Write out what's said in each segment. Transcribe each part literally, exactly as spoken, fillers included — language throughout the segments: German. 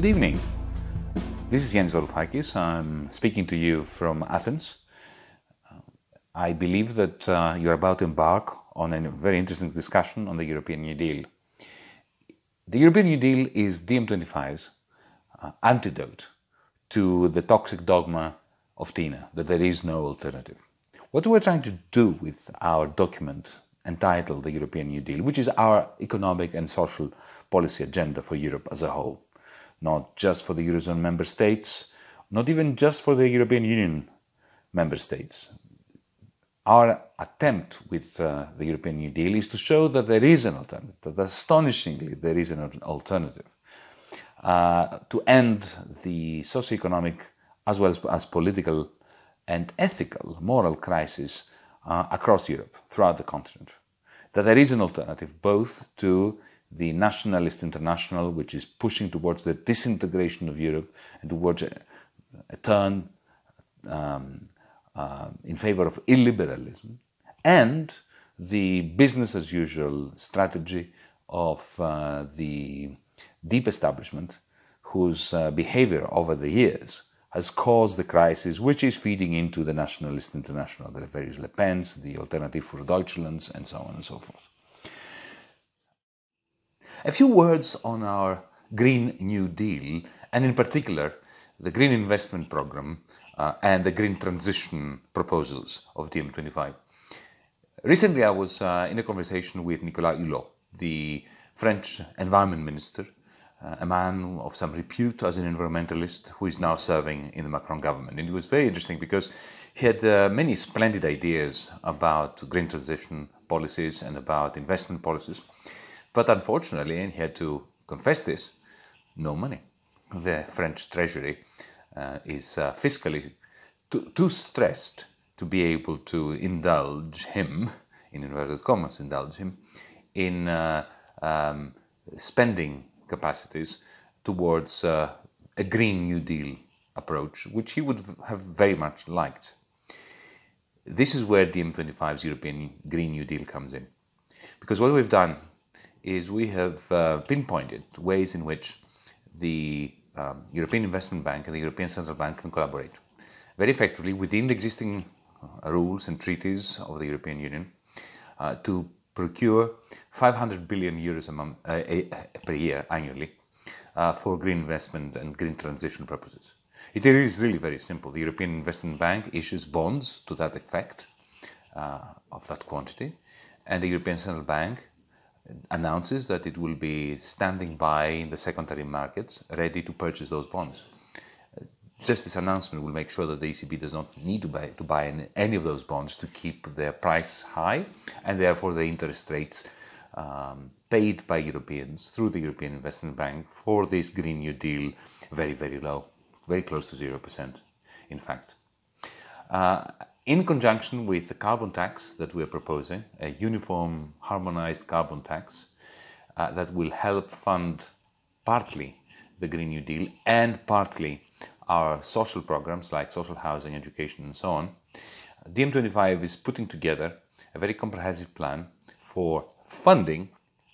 Good evening. This is Yanis Varoufakis. I'm speaking to you from Athens. I believe that uh, you're about to embark on a very interesting discussion on the European New Deal. The European New Deal is D M twenty-five's uh, antidote to the toxic dogma of Tina, that there is no alternative. What we're trying to do with our document entitled the European New Deal, which is our economic and social policy agenda for Europe as a whole, not just for the Eurozone member states, not even just for the European Union member states. Our attempt with uh, the European New Deal is to show that there is an alternative, that astonishingly there is an alternative, uh, to end the socio-economic as well as, as political and ethical, moral crisis uh, across Europe, throughout the continent. That there is an alternative both to the nationalist international, which is pushing towards the disintegration of Europe and towards a, a turn um, uh, in favor of illiberalism, and the business as usual strategy of uh, the deep establishment, whose uh, behavior over the years has caused the crisis, which is feeding into the nationalist international, the various Le Pens, the Alternative für Deutschland, and so on and so forth. A few words on our Green New Deal, and in particular, the Green Investment Programme uh, and the Green Transition proposals of D M twenty-five. Recently, I was uh, in a conversation with Nicolas Hulot, the French Environment Minister, Uh, a man of some repute as an environmentalist who is now serving in the Macron government. And it was very interesting because he had uh, many splendid ideas about green transition policies and about investment policies. But unfortunately, and he had to confess this, no money. The French Treasury uh, is uh, fiscally too, too stressed to be able to indulge him, in inverted commas, indulge him, in uh, um, spending capacities towards uh, a Green New Deal approach, which he would have very much liked. This is where D M twenty-five's European Green New Deal comes in. Because what we've done is we have uh, pinpointed ways in which the um, European Investment Bank and the European Central Bank can collaborate very effectively within the existing uh, rules and treaties of the European Union uh, to procure five hundred billion euros a month, uh, per year annually uh, for green investment and green transition purposes. It is really very simple. The European Investment Bank issues bonds to that effect, uh, of that quantity, and the European Central Bank announces that it will be standing by in the secondary markets, ready to purchase those bonds. Just this announcement will make sure that the E C B does not need to buy, to buy any, any of those bonds to keep their price high, and therefore the interest rates um, paid by Europeans through the European Investment Bank for this Green New Deal very, very low, very close to zero percent, in fact. Uh, in conjunction with the carbon tax that we are proposing, a uniform, harmonized carbon tax uh, that will help fund partly the Green New Deal and partly our social programs like social housing, education, and so on. D M twenty-five is putting together a very comprehensive plan for funding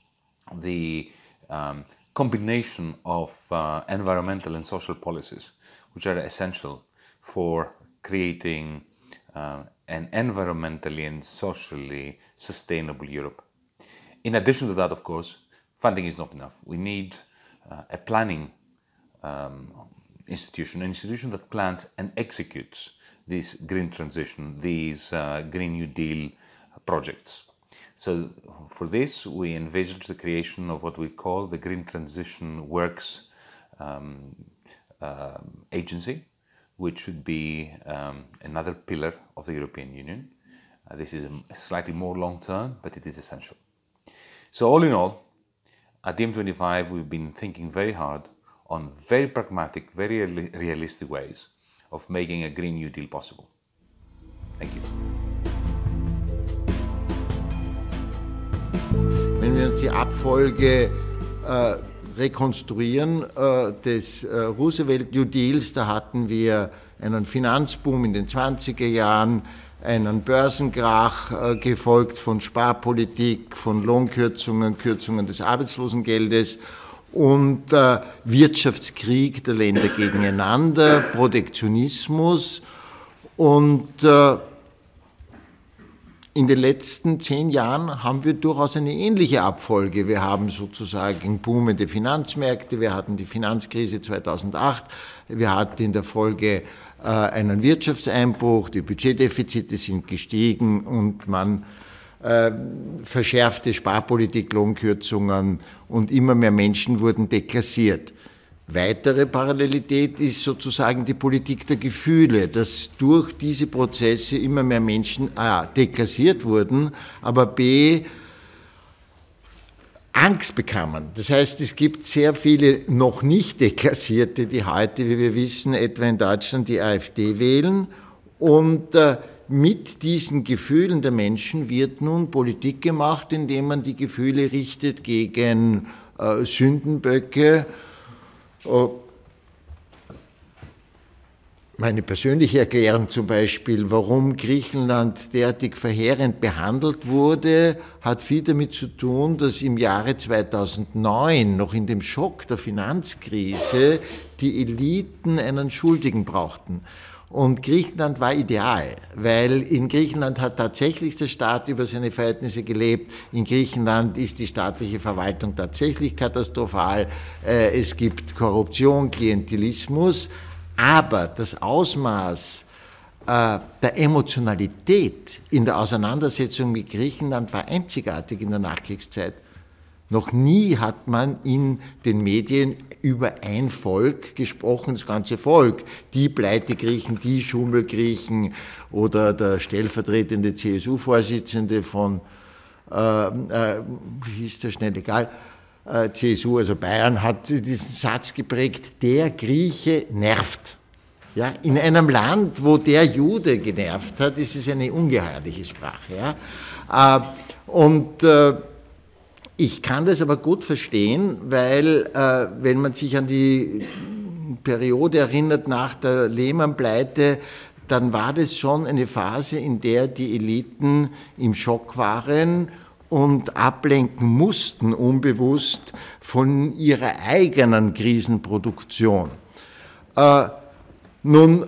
the um, combination of uh, environmental and social policies, which are essential for creating uh, an environmentally and socially sustainable Europe. In addition to that, of course, funding is not enough. We need uh, a planning um, institution, an institution that plans and executes this green transition, these uh, Green New Deal projects. So for this, we envisage the creation of what we call the Green Transition Works um, uh, Agency, which should be um, another pillar of the European Union. Uh, this is a slightly more long-term, but it is essential. So all in all, at D M twenty-five, we've been thinking very hard on very pragmatic, very realistic ways of making a Green New Deal possible. Thank you. Wenn wir uns die Abfolge äh, rekonstruieren äh, des äh, Roosevelt New Deals, da hatten wir einen Finanzboom in den zwanziger Jahren, einen Börsenkrach, äh, gefolgt von Sparpolitik, von Lohnkürzungen, Kürzungen des Arbeitslosengeldes und äh, Wirtschaftskrieg der Länder gegeneinander, Protektionismus und äh, in den letzten zehn Jahren haben wir durchaus eine ähnliche Abfolge. Wir haben sozusagen boomende Finanzmärkte, wir hatten die Finanzkrise zweitausendacht, wir hatten in der Folge äh, einen Wirtschaftseinbruch, die Budgetdefizite sind gestiegen und man äh, verschärfte Sparpolitik, Lohnkürzungen und immer mehr Menschen wurden deklassiert. Weitere Parallelität ist sozusagen die Politik der Gefühle, dass durch diese Prozesse immer mehr Menschen a. deklassiert wurden, aber b. Angst bekamen. Das heißt, es gibt sehr viele noch nicht Deklassierte, die heute, wie wir wissen, etwa in Deutschland die AfD wählen. Und äh, mit diesen Gefühlen der Menschen wird nun Politik gemacht, indem man die Gefühle richtet gegen äh, Sündenböcke. Meine persönliche Erklärung zum Beispiel, warum Griechenland derartig verheerend behandelt wurde, hat viel damit zu tun, dass im Jahre zweitausendneun, noch in dem Schock der Finanzkrise, die Eliten einen Schuldigen brauchten. Und Griechenland war ideal, weil in Griechenland hat tatsächlich der Staat über seine Verhältnisse gelebt. In Griechenland ist die staatliche Verwaltung tatsächlich katastrophal. Es gibt Korruption, Klientelismus, aber das Ausmaß der Emotionalität in der Auseinandersetzung mit Griechenland war einzigartig in der Nachkriegszeit. Noch nie hat man in den Medien über ein Volk gesprochen, das ganze Volk, die Pleitegriechen, die Schummelgriechen oder der stellvertretende C S U-Vorsitzende von, äh, äh, wie hieß der schnell, egal, äh, C S U, also Bayern, hat diesen Satz geprägt, der Grieche nervt. Ja, in einem Land, wo der Jude genervt hat, ist es eine ungeheuerliche Sprache. Ja? Äh, und äh, Ich kann das aber gut verstehen, weil äh, wenn man sich an die Periode erinnert nach der Lehman-Pleite, dann war das schon eine Phase, in der die Eliten im Schock waren und ablenken mussten, unbewusst, von ihrer eigenen Krisenproduktion. Äh, nun,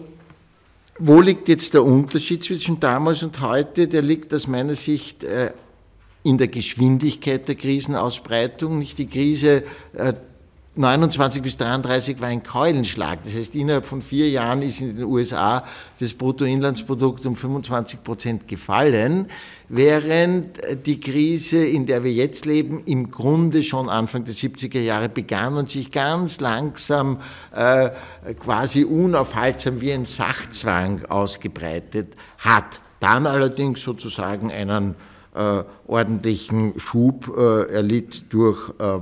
wo liegt jetzt der Unterschied zwischen damals und heute? Der liegt aus meiner Sicht äh, in der Geschwindigkeit der Krisenausbreitung. Nicht die Krise äh, neunundzwanzig bis dreiunddreißig war ein Keulenschlag. Das heißt, innerhalb von vier Jahren ist in den U S A das Bruttoinlandsprodukt um fünfundzwanzig Prozent gefallen, während die Krise, in der wir jetzt leben, im Grunde schon Anfang der siebziger Jahre begann und sich ganz langsam, äh, quasi unaufhaltsam wie ein Sachzwang ausgebreitet hat. Dann allerdings sozusagen einen Äh, ordentlichen Schub äh, erlitt durch äh,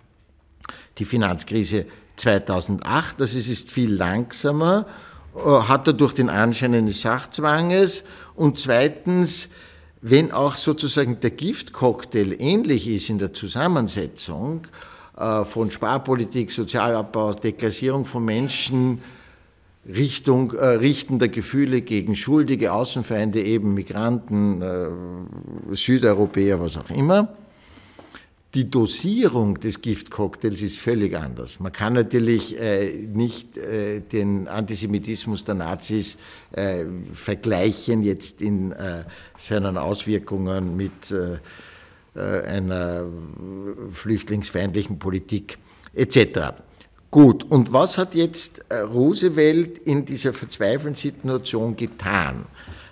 die Finanzkrise zweitausendacht. Das ist, ist viel langsamer, äh, hat dadurch den Anschein eines Sachzwanges. Und zweitens, wenn auch sozusagen der Giftcocktail ähnlich ist in der Zusammensetzung äh, von Sparpolitik, Sozialabbau, Deklassierung von Menschen, Richtung, äh, Richten der Gefühle gegen schuldige Außenfeinde, eben Migranten, äh, Südeuropäer, was auch immer. Die Dosierung des Giftcocktails ist völlig anders. Man kann natürlich äh, nicht äh, den Antisemitismus der Nazis äh, vergleichen jetzt in äh, seinen Auswirkungen mit äh, einer flüchtlingsfeindlichen Politik et cetera. Gut, und was hat jetzt Roosevelt in dieser verzweifelten Situation getan?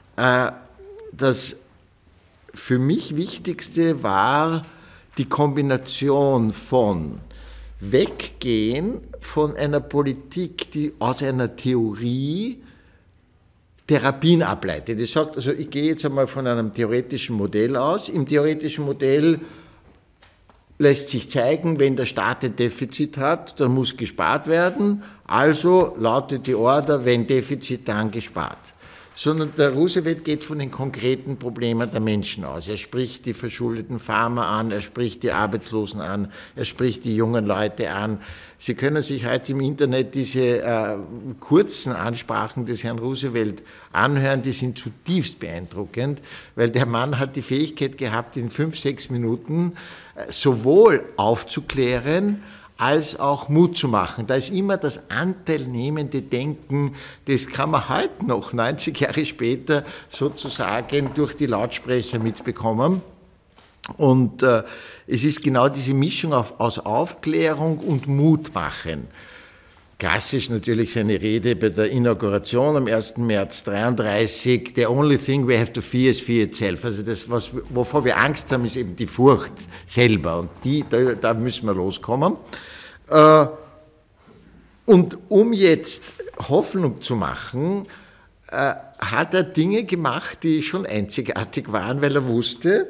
Das für mich Wichtigste war die Kombination von Weggehen von einer Politik, die aus einer Theorie Therapien ableitet. Ich sage, also ich gehe jetzt einmal von einem theoretischen Modell aus. Im theoretischen Modell lässt sich zeigen, wenn der Staat ein Defizit hat, dann muss gespart werden. Also lautet die Order, wenn Defizit, dann gespart. Sondern der Roosevelt geht von den konkreten Problemen der Menschen aus. Er spricht die verschuldeten Farmer an, er spricht die Arbeitslosen an, er spricht die jungen Leute an. Sie können sich heute im Internet diese äh, kurzen Ansprachen des Herrn Roosevelt anhören, die sind zutiefst beeindruckend, weil der Mann hat die Fähigkeit gehabt, in fünf, sechs Minuten äh, sowohl aufzuklären, als auch Mut zu machen. Da ist immer das anteilnehmende Denken, das kann man heute noch, neunzig Jahre später, sozusagen durch die Lautsprecher mitbekommen. Und äh, es ist genau diese Mischung auf, aus Aufklärung und Mutmachen. Klassisch natürlich seine Rede bei der Inauguration am ersten März dreiunddreißig. The only thing we have to fear is fear itself. Also das, was, wovor wir Angst haben, ist eben die Furcht selber. Und die, da, da müssen wir loskommen. Und um jetzt Hoffnung zu machen, hat er Dinge gemacht, die schon einzigartig waren, weil er wusste,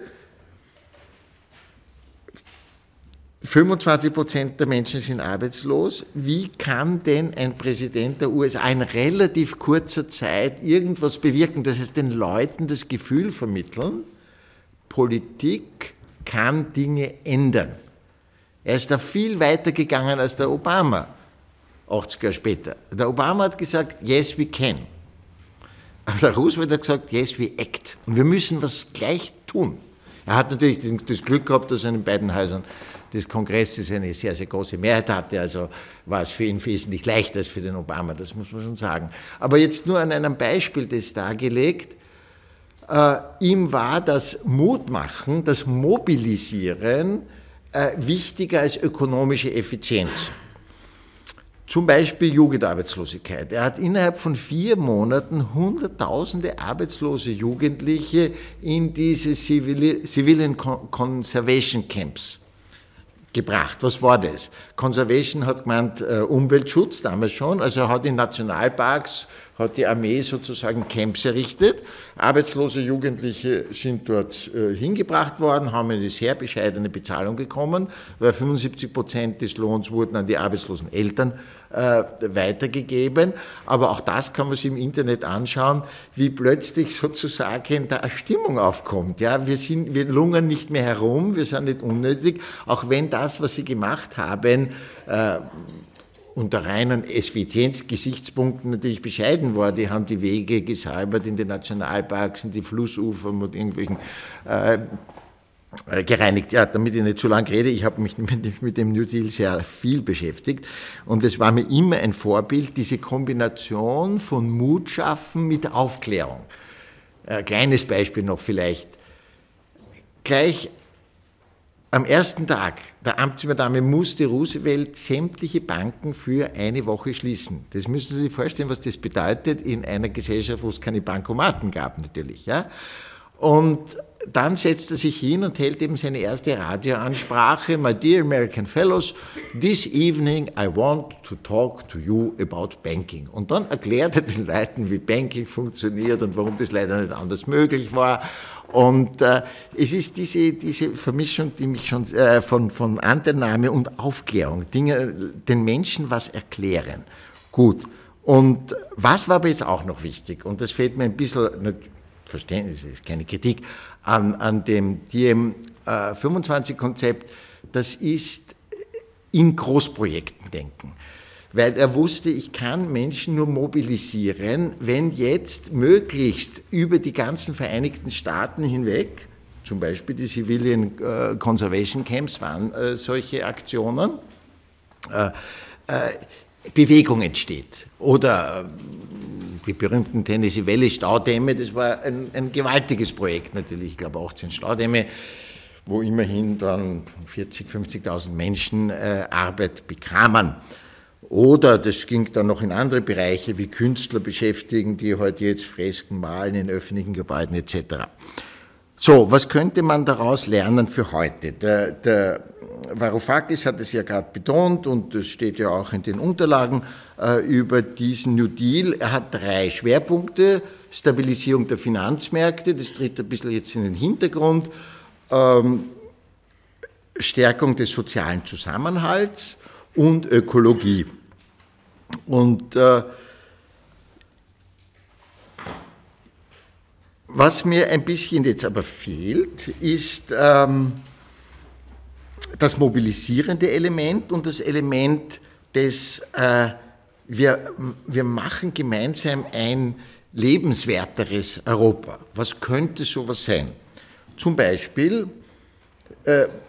fünfundzwanzig Prozent der Menschen sind arbeitslos. Wie kann denn ein Präsident der U S A in relativ kurzer Zeit irgendwas bewirken? Das heißt, den Leuten das Gefühl vermitteln, Politik kann Dinge ändern. Er ist da viel weiter gegangen als der Obama, achtzig Jahre später. Der Obama hat gesagt, yes, we can. Aber der Roosevelt hat gesagt, yes, we act. Und wir müssen was gleich tun. Er hat natürlich das Glück gehabt, dass er in beiden Häusern des Kongresses eine sehr, sehr große Mehrheit hatte, also war es für ihn wesentlich leichter als für den Obama, das muss man schon sagen. Aber jetzt nur an einem Beispiel das dargelegt, äh, ihm war das Mutmachen, das Mobilisieren äh, wichtiger als ökonomische Effizienz. Zum Beispiel Jugendarbeitslosigkeit. Er hat innerhalb von vier Monaten hunderttausende arbeitslose Jugendliche in diese Civilian Conservation Camps gebracht. Was war das? Conservation hat gemeint äh, Umweltschutz, damals schon, also er hat in Nationalparks, hat die Armee sozusagen Camps errichtet, arbeitslose Jugendliche sind dort äh, hingebracht worden, haben eine sehr bescheidene Bezahlung bekommen, weil fünfundsiebzig Prozent des Lohns wurden an die arbeitslosen Eltern äh, weitergegeben, aber auch das kann man sich im Internet anschauen, wie plötzlich sozusagen da eine Stimmung aufkommt. Ja? Wir, sind, wir lungern nicht mehr herum, wir sind nicht unnötig, auch wenn das, was sie gemacht haben, äh, unter reinen Effizienzgesichtspunkten natürlich bescheiden war. Die haben die Wege gesäubert in den Nationalparks und die Flussufer mit irgendwelchen äh, gereinigt. Ja, damit ich nicht zu lange rede, ich habe mich mit, mit dem New Deal sehr viel beschäftigt und es war mir immer ein Vorbild, diese Kombination von Mut schaffen mit Aufklärung. Ein kleines Beispiel noch vielleicht. Gleich am ersten Tag der Amtsübernahme musste Roosevelt sämtliche Banken für eine Woche schließen. Das müssen Sie sich vorstellen, was das bedeutet in einer Gesellschaft, wo es keine Bankomaten gab natürlich. Ja? Und dann setzt er sich hin und hält eben seine erste Radioansprache. My dear American fellows, this evening I want to talk to you about banking. Und dann erklärt er den Leuten, wie Banking funktioniert und warum das leider nicht anders möglich war. Und äh, es ist diese, diese Vermischung, die mich schon äh, von, von Anteilnahme und Aufklärung, Dinge, den Menschen was erklären. Gut. Und was war aber jetzt auch noch wichtig? Und das fällt mir ein bisschen, Verständnis, das ist keine Kritik, an, an dem D M fünfundzwanzig-Konzept, das ist in Großprojekten denken. Weil er wusste, ich kann Menschen nur mobilisieren, wenn jetzt möglichst über die ganzen Vereinigten Staaten hinweg, zum Beispiel die Civilian Conservation Camps waren äh, solche Aktionen, äh, äh, Bewegung entsteht. Oder äh, die berühmten Tennessee Valley Staudämme, das war ein, ein gewaltiges Projekt natürlich, ich glaube achtzehn Staudämme, wo immerhin dann vierzigtausend, fünfzigtausend Menschen äh, Arbeit bekamen. Oder das ging dann noch in andere Bereiche wie Künstler beschäftigen, die heute jetzt Fresken malen in öffentlichen Gebäuden et cetera. So, was könnte man daraus lernen für heute? Der, der Varoufakis hat es ja gerade betont und das steht ja auch in den Unterlagen äh, über diesen New Deal. Er hat drei Schwerpunkte: Stabilisierung der Finanzmärkte, das tritt ein bisschen jetzt in den Hintergrund, ähm, Stärkung des sozialen Zusammenhalts und Ökologie. Und äh, was mir ein bisschen jetzt aber fehlt, ist ähm, das mobilisierende Element und das Element des, äh, wir, wir machen gemeinsam ein lebenswerteres Europa. Was könnte sowas sein? Zum Beispiel, äh,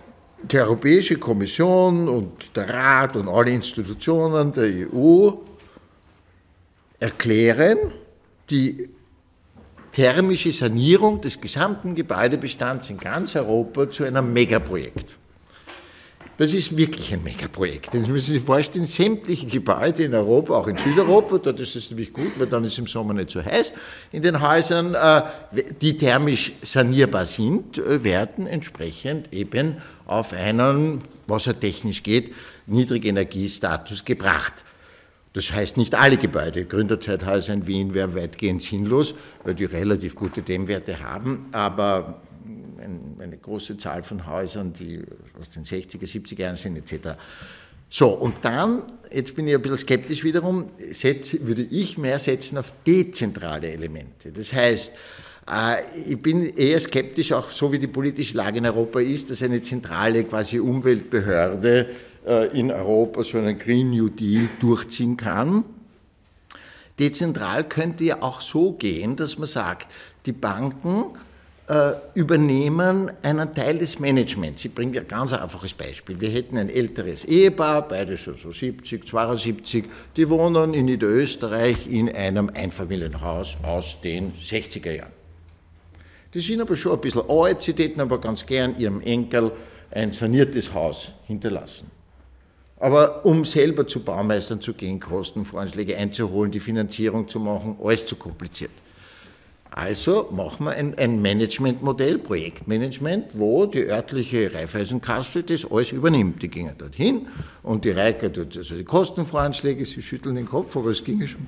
die Europäische Kommission und der Rat und alle Institutionen der E U erklären die thermische Sanierung des gesamten Gebäudebestands in ganz Europa zu einem Megaprojekt. Das ist wirklich ein Megaprojekt. Das müssen Sie sich vorstellen, sämtliche Gebäude in Europa, auch in Südeuropa, dort ist es nämlich gut, weil dann ist es im Sommer nicht so heiß, in den Häusern, die thermisch sanierbar sind, werden entsprechend eben auf einen, was ja technisch geht, Niedrigenergiestatus gebracht. Das heißt, nicht alle Gebäude, Gründerzeithäuser in Wien wären weitgehend sinnlos, weil die relativ gute Dämmwerte haben, aber eine große Zahl von Häusern, die aus den sechziger, siebziger Jahren sind, et cetera. So, und dann, jetzt bin ich ein bisschen skeptisch wiederum, setze, würde ich mehr setzen auf dezentrale Elemente. Das heißt, ich bin eher skeptisch, auch so wie die politische Lage in Europa ist, dass eine zentrale quasi Umweltbehörde in Europa so einen Green New Deal durchziehen kann. Dezentral könnte ja auch so gehen, dass man sagt, die Banken übernehmen einen Teil des Managements. Ich bringe ein ganz einfaches Beispiel. Wir hätten ein älteres Ehepaar, beide schon so siebzig, zweiundsiebzig, die wohnen in Niederösterreich in einem Einfamilienhaus aus den sechziger Jahren. Die sind aber schon ein bisschen alt, sie hätten aber ganz gern ihrem Enkel ein saniertes Haus hinterlassen. Aber um selber zu Baumeistern zu gehen, Kostenvoranschläge einzuholen, die Finanzierung zu machen, alles zu kompliziert. Also machen wir ein, ein Managementmodell, Projektmanagement, wo die örtliche Raiffeisenkasse das alles übernimmt. Die gingen dorthin und die Reike tut also die Kostenvoranschläge, sie schütteln den Kopf, aber es ginge schon.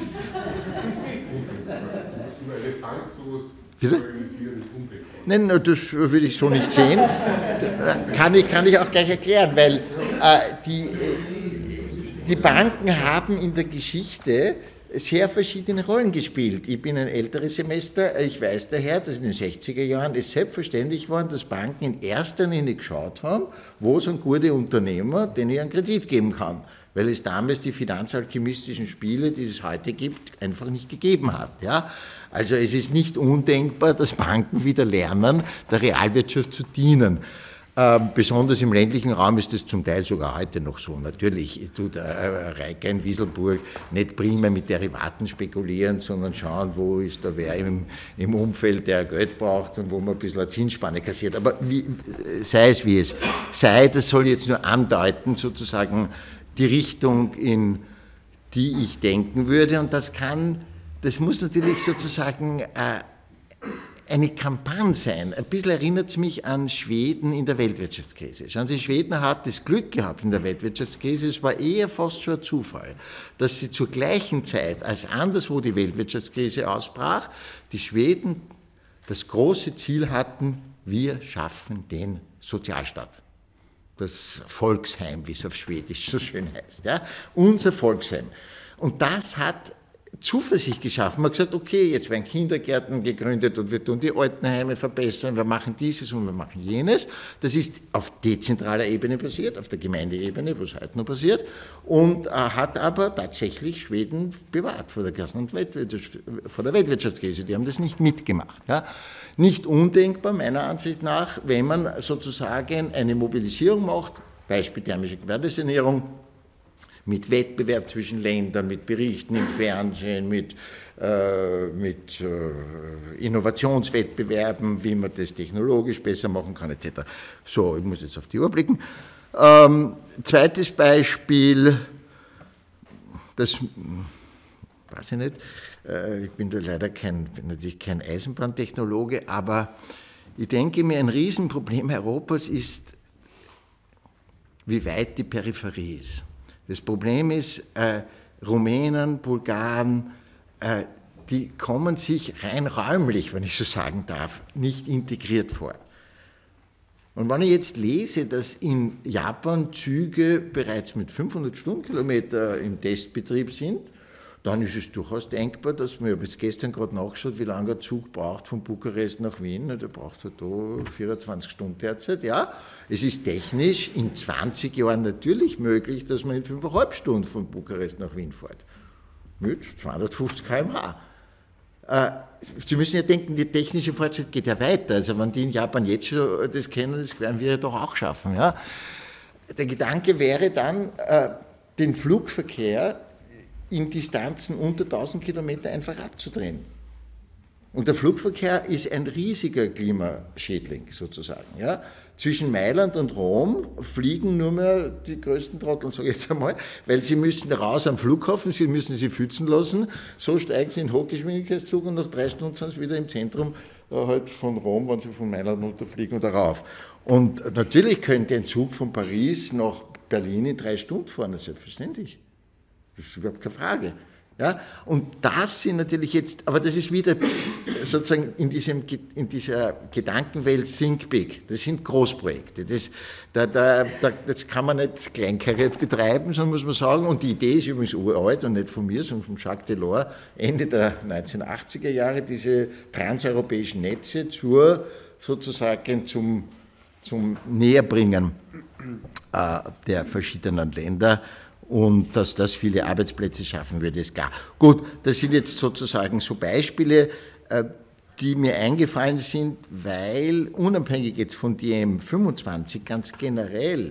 Über eine Bank sowas Bitte? zu organisieren ist undenkbar. Nein, das würde ich so nicht sehen. Kann ich, kann ich auch gleich erklären, weil äh, die, äh, die Banken haben in der Geschichte sehr verschiedene Rollen gespielt. Ich bin ein älteres Semester, ich weiß daher, dass in den sechziger Jahren es selbstverständlich war, dass Banken in erster Linie geschaut haben, wo sind gute Unternehmer, denen ich einen Kredit geben kann, weil es damals die finanzalchemistischen Spiele, die es heute gibt, einfach nicht gegeben hat. Ja? Also es ist nicht undenkbar, dass Banken wieder lernen, der Realwirtschaft zu dienen. Ähm, besonders im ländlichen Raum ist das zum Teil sogar heute noch so. Natürlich tut äh, Reike in Wieselburg nicht primär mit Derivaten spekulieren, sondern schauen, wo ist da wer im, im Umfeld, der Geld braucht und wo man ein bisschen eine Zinsspanne kassiert. Aber wie, sei es wie es sei, das soll jetzt nur andeuten, sozusagen die Richtung, in die ich denken würde. Und das kann, das muss natürlich sozusagen äh, eine Kampagne sein. Ein bisschen erinnert es mich an Schweden in der Weltwirtschaftskrise. Schauen Sie, Schweden hat das Glück gehabt in der Weltwirtschaftskrise, es war eher fast schon ein Zufall, dass sie zur gleichen Zeit, als anderswo die Weltwirtschaftskrise ausbrach, die Schweden das große Ziel hatten, wir schaffen den Sozialstaat. Das Volksheim, wie es auf Schwedisch so schön heißt. Ja? Unser Volksheim. Und das hat Zuversicht geschaffen. Man hat gesagt, okay, jetzt werden Kindergärten gegründet und wir tun die Altenheime verbessern, wir machen dieses und wir machen jenes. Das ist auf dezentraler Ebene passiert, auf der Gemeindeebene, wo es heute noch passiert, und äh, hat aber tatsächlich Schweden bewahrt vor der, vor der Weltwirtschaftskrise. Die haben das nicht mitgemacht. Ja. Nicht undenkbar, meiner Ansicht nach, wenn man sozusagen eine Mobilisierung macht, Beispiel thermische Gebäudesanierung, mit Wettbewerb zwischen Ländern, mit Berichten im Fernsehen, mit, äh, mit äh, Innovationswettbewerben, wie man das technologisch besser machen kann, et cetera. So, ich muss jetzt auf die Uhr blicken. Ähm, zweites Beispiel, das weiß ich nicht, äh, ich bin da leider kein, natürlich kein Eisenbahntechnologe, aber ich denke mir, ein Riesenproblem Europas ist, wie weit die Peripherie ist. Das Problem ist, äh, Rumänen, Bulgaren, äh, die kommen sich rein räumlich, wenn ich so sagen darf, nicht integriert vor. Und wenn ich jetzt lese, dass in Japan Züge bereits mit fünfhundert Stundenkilometer im Testbetrieb sind, dann ist es durchaus denkbar, dass man, ich habe jetzt gestern gerade nachgeschaut, wie lange ein Zug braucht von Bukarest nach Wien, der braucht halt da vierundzwanzig Stunden derzeit, ja. Es ist technisch in zwanzig Jahren natürlich möglich, dass man in fünfeinhalb Stunden von Bukarest nach Wien fährt. Mit zweihundertfünfzig Kilometer pro Stunde. Sie müssen ja denken, der technische Fortschritt geht ja weiter. Also wenn die in Japan jetzt schon das kennen, das werden wir ja doch auch schaffen. Ja? Der Gedanke wäre dann, den Flugverkehr in Distanzen unter tausend Kilometer einfach abzudrehen. Und der Flugverkehr ist ein riesiger Klimaschädling sozusagen. Ja? Zwischen Mailand und Rom fliegen nur mehr die größten Trotteln, sage ich jetzt einmal, weil sie müssen raus am Flughafen, sie müssen sie pfützen lassen, so steigen sie in den Hochgeschwindigkeitszug und nach drei Stunden sind sie wieder im Zentrum äh, halt von Rom, wenn sie von Mailand runterfliegen oder rauf. Und natürlich könnte ein Zug von Paris nach Berlin in drei Stunden fahren, selbstverständlich. Das ist überhaupt keine Frage. Ja, und das sind natürlich jetzt, aber das ist wieder sozusagen in, diesem, in dieser Gedankenwelt Think Big, das sind Großprojekte, das, da, da, da, das kann man nicht kleinkariert betreiben, sondern muss man sagen, und die Idee ist übrigens uralt und nicht von mir, sondern von Jacques Delors, Ende der neunzehnhundertachtziger Jahre, diese transeuropäischen Netze zur, sozusagen zum, zum Näherbringen äh, der verschiedenen Länder. Und dass das viele Arbeitsplätze schaffen würde, ist klar. Gut, das sind jetzt sozusagen so Beispiele, die mir eingefallen sind, weil unabhängig jetzt von D M fünfundzwanzig ganz generell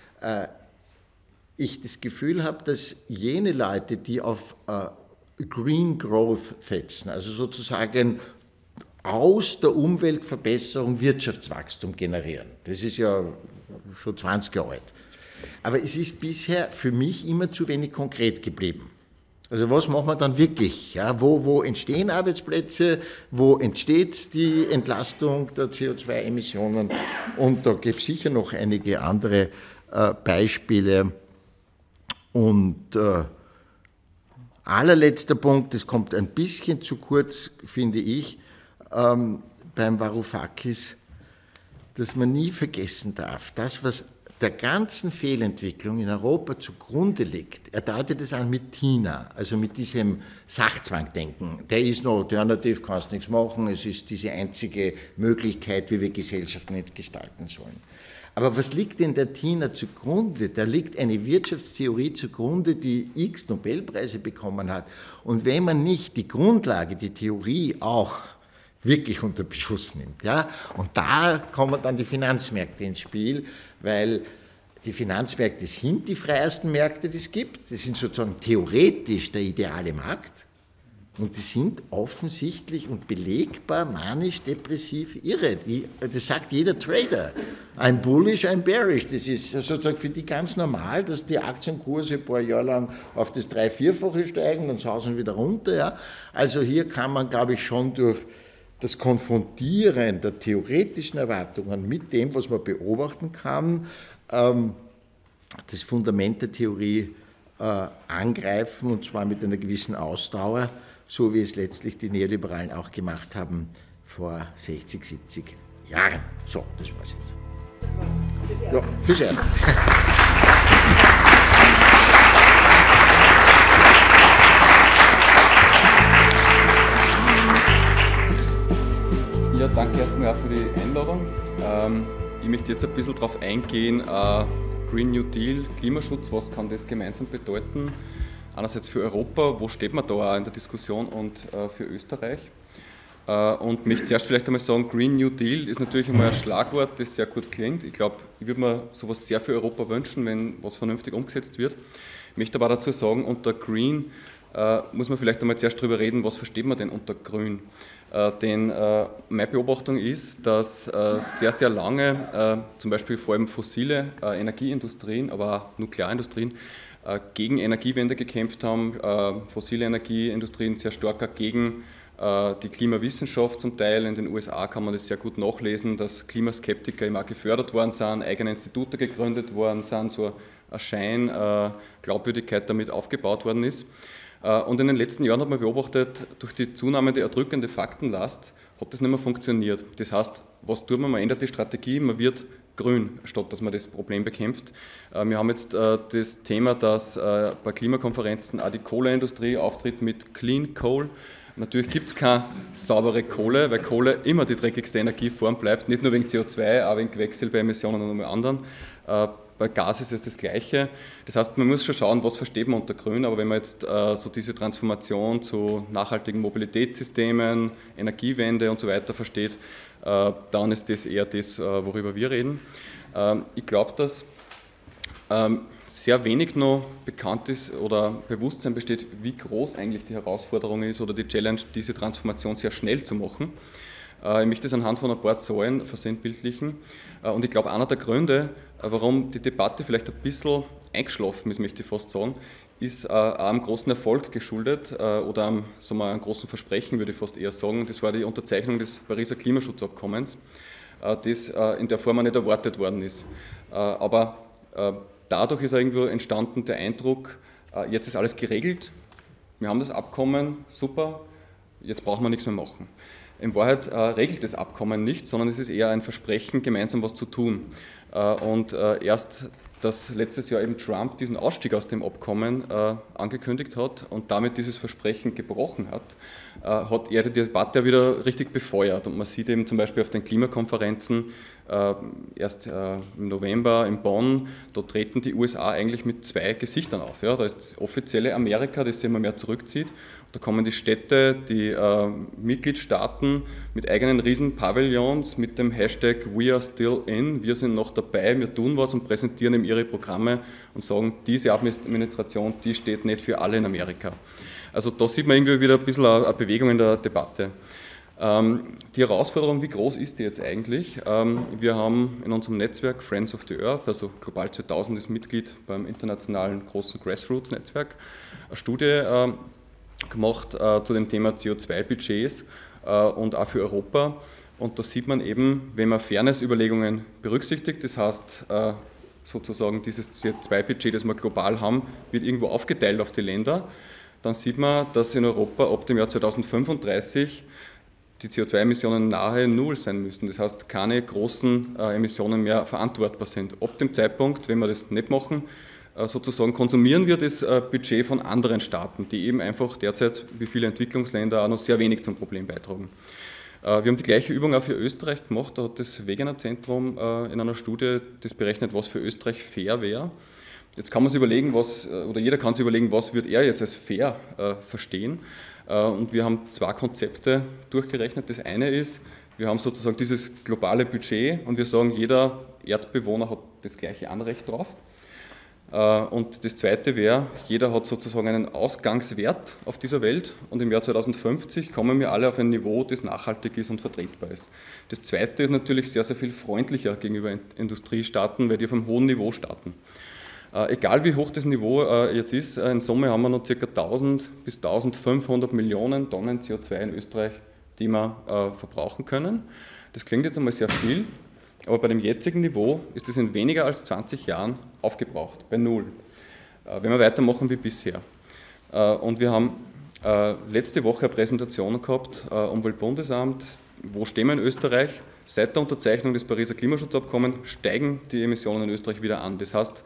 ich das Gefühl habe, dass jene Leute, die auf Green Growth setzen, also sozusagen aus der Umweltverbesserung Wirtschaftswachstum generieren, das ist ja schon zwanzig Jahre alt, aber es ist bisher für mich immer zu wenig konkret geblieben. Also was machen wir dann wirklich? Ja, wo, wo entstehen Arbeitsplätze? Wo entsteht die Entlastung der C O zwei Emissionen? Und da gibt es sicher noch einige andere äh, Beispiele. Und äh, allerletzter Punkt, das kommt ein bisschen zu kurz, finde ich, ähm, beim Varoufakis, dass man nie vergessen darf, das, was der ganzen Fehlentwicklung in Europa zugrunde liegt, er deutet es an mit China, also mit diesem Sachzwangdenken. Der ist no alternative, kannst nichts machen, es ist diese einzige Möglichkeit, wie wir Gesellschaft nicht gestalten sollen. Aber was liegt denn der China zugrunde? Da liegt eine Wirtschaftstheorie zugrunde, die x Nobelpreise bekommen hat. Und wenn man nicht die Grundlage, die Theorie auch wirklich unter Beschuss nimmt. Ja? Und da kommen dann die Finanzmärkte ins Spiel, weil die Finanzmärkte sind die freiesten Märkte, die es gibt. Das sind sozusagen theoretisch der ideale Markt und die sind offensichtlich und belegbar manisch-depressiv irre. Die, das sagt jeder Trader. Ein bullish, ein bearish. Das ist sozusagen für die ganz normal, dass die Aktienkurse ein paar Jahre lang auf das drei-, vierfache steigen, dann sausen sie wieder runter. Ja? Also hier kann man, glaube ich, schon durch das Konfrontieren der theoretischen Erwartungen mit dem, was man beobachten kann, ähm, das Fundament der Theorie äh, angreifen, und zwar mit einer gewissen Ausdauer, so wie es letztlich die Neoliberalen auch gemacht haben vor sechzig, siebzig Jahren. So, das war's jetzt. Ja, bis erst. Ja, danke erstmal auch für die Einladung. Ähm, ich möchte jetzt ein bisschen darauf eingehen, äh, Green New Deal, Klimaschutz, was kann das gemeinsam bedeuten? Einerseits für Europa, wo steht man da auch in der Diskussion, und äh, für Österreich. Äh, und möchte zuerst vielleicht einmal sagen, Green New Deal ist natürlich einmal ein Schlagwort, das sehr gut klingt. Ich glaube, ich würde mir sowas sehr für Europa wünschen, wenn was vernünftig umgesetzt wird. Ich möchte aber dazu sagen, unter Green äh, muss man vielleicht einmal zuerst darüber reden, was versteht man denn unter Grün? Äh, denn äh, meine Beobachtung ist, dass äh, sehr, sehr lange, äh, zum Beispiel vor allem fossile äh, Energieindustrien, aber auch Nuklearindustrien, äh, gegen Energiewende gekämpft haben, äh, fossile Energieindustrien sehr stark gegen äh, die Klimawissenschaft zum Teil. In den U S A kann man das sehr gut nachlesen, dass Klimaskeptiker immer gefördert worden sind, eigene Institute gegründet worden sind, so ein Schein, äh, Glaubwürdigkeit damit aufgebaut worden ist. Und in den letzten Jahren hat man beobachtet, durch die zunehmende erdrückende Faktenlast hat das nicht mehr funktioniert. Das heißt, was tut man? Man ändert die Strategie, man wird grün, statt dass man das Problem bekämpft. Wir haben jetzt das Thema, dass bei Klimakonferenzen auch die Kohleindustrie auftritt mit Clean Coal. Natürlich gibt es keine saubere Kohle, weil Kohle immer die dreckigste Energieform bleibt, nicht nur wegen C O zwei, auch wegen Quecksilberemissionen und anderen. bei Gas ist es das Gleiche. Das heißt, man muss schon schauen, was versteht man unter Grün, aber wenn man jetzt äh, so diese Transformation zu nachhaltigen Mobilitätssystemen, Energiewende und so weiter versteht, äh, dann ist das eher das, äh, worüber wir reden. Ähm, ich glaube, dass ähm, sehr wenig noch bekannt ist oder Bewusstsein besteht, wie groß eigentlich die Herausforderung ist oder die Challenge, diese Transformation sehr schnell zu machen. Ich möchte das anhand von ein paar Zahlen versinnbildlichen. Und ich glaube, einer der Gründe, warum die Debatte vielleicht ein bisschen eingeschlafen ist, möchte ich fast sagen, ist auch einem großen Erfolg geschuldet oder einem, sagen wir, einem großen Versprechen, würde ich fast eher sagen. Das war die Unterzeichnung des Pariser Klimaschutzabkommens, das in der Form auch nicht erwartet worden ist. Aber dadurch ist irgendwo entstanden der Eindruck, jetzt ist alles geregelt, wir haben das Abkommen, super, jetzt brauchen wir nichts mehr machen. In Wahrheit äh, regelt das Abkommen nicht, sondern es ist eher ein Versprechen, gemeinsam was zu tun. Äh, und äh, erst, dass letztes Jahr eben Trump diesen Ausstieg aus dem Abkommen äh, angekündigt hat und damit dieses Versprechen gebrochen hat, äh, hat er die Debatte wieder richtig befeuert. Und man sieht eben zum Beispiel auf den Klimakonferenzen, äh, erst äh, im November in Bonn, da treten die U S A eigentlich mit zwei Gesichtern auf. Ja? Da ist das offizielle Amerika, das sich immer mehr zurückzieht. Da kommen die Städte, die äh, Mitgliedstaaten mit eigenen Riesenpavillons mit dem Hashtag We are still in, wir sind noch dabei, wir tun was und präsentieren eben ihre Programme und sagen, diese Administration, die steht nicht für alle in Amerika. Also da sieht man irgendwie wieder ein bisschen eine Bewegung in der Debatte. Ähm, die Herausforderung, wie groß ist die jetzt eigentlich? Ähm, wir haben in unserem Netzwerk Friends of the Earth, also Global zweitausend ist Mitglied beim internationalen großen Grassroots-Netzwerk, eine Studie äh, gemacht äh, zu dem Thema C O zwei Budgets äh, und auch für Europa. Und da sieht man eben, wenn man Fairness-Überlegungen berücksichtigt, das heißt äh, sozusagen dieses C O zwei Budget, das wir global haben, wird irgendwo aufgeteilt auf die Länder, dann sieht man, dass in Europa ab dem Jahr zweitausendfünfunddreißig die C O zwei Emissionen nahe Null sein müssen. Das heißt, keine großen äh, Emissionen mehr verantwortbar sind. Ab dem Zeitpunkt, wenn wir das nicht machen, sozusagen konsumieren wir das Budget von anderen Staaten, die eben einfach derzeit, wie viele Entwicklungsländer, auch noch sehr wenig zum Problem beitragen. Wir haben die gleiche Übung auch für Österreich gemacht, da hat das Wegener Zentrum in einer Studie das berechnet, was für Österreich fair wäre. Jetzt kann man sich überlegen, was, oder jeder kann sich überlegen, was würde er jetzt als fair verstehen. Und wir haben zwei Konzepte durchgerechnet. Das eine ist, wir haben sozusagen dieses globale Budget und wir sagen, jeder Erdbewohner hat das gleiche Anrecht drauf. Und das Zweite wäre, jeder hat sozusagen einen Ausgangswert auf dieser Welt und im Jahr zweitausendfünfzig kommen wir alle auf ein Niveau, das nachhaltig ist und vertretbar ist. Das Zweite ist natürlich sehr, sehr viel freundlicher gegenüber Industriestaaten, weil die auf einem hohen Niveau starten. Egal wie hoch das Niveau jetzt ist, in Summe haben wir noch ca. tausend bis eintausendfünfhundert Millionen Tonnen C O zwei in Österreich, die wir verbrauchen können. Das klingt jetzt einmal sehr viel. Aber bei dem jetzigen Niveau ist es in weniger als zwanzig Jahren aufgebraucht, bei Null, wenn wir weitermachen wie bisher. Und wir haben letzte Woche eine Präsentation gehabt, Umweltbundesamt, wo stehen wir in Österreich? Seit der Unterzeichnung des Pariser Klimaschutzabkommens steigen die Emissionen in Österreich wieder an. Das heißt,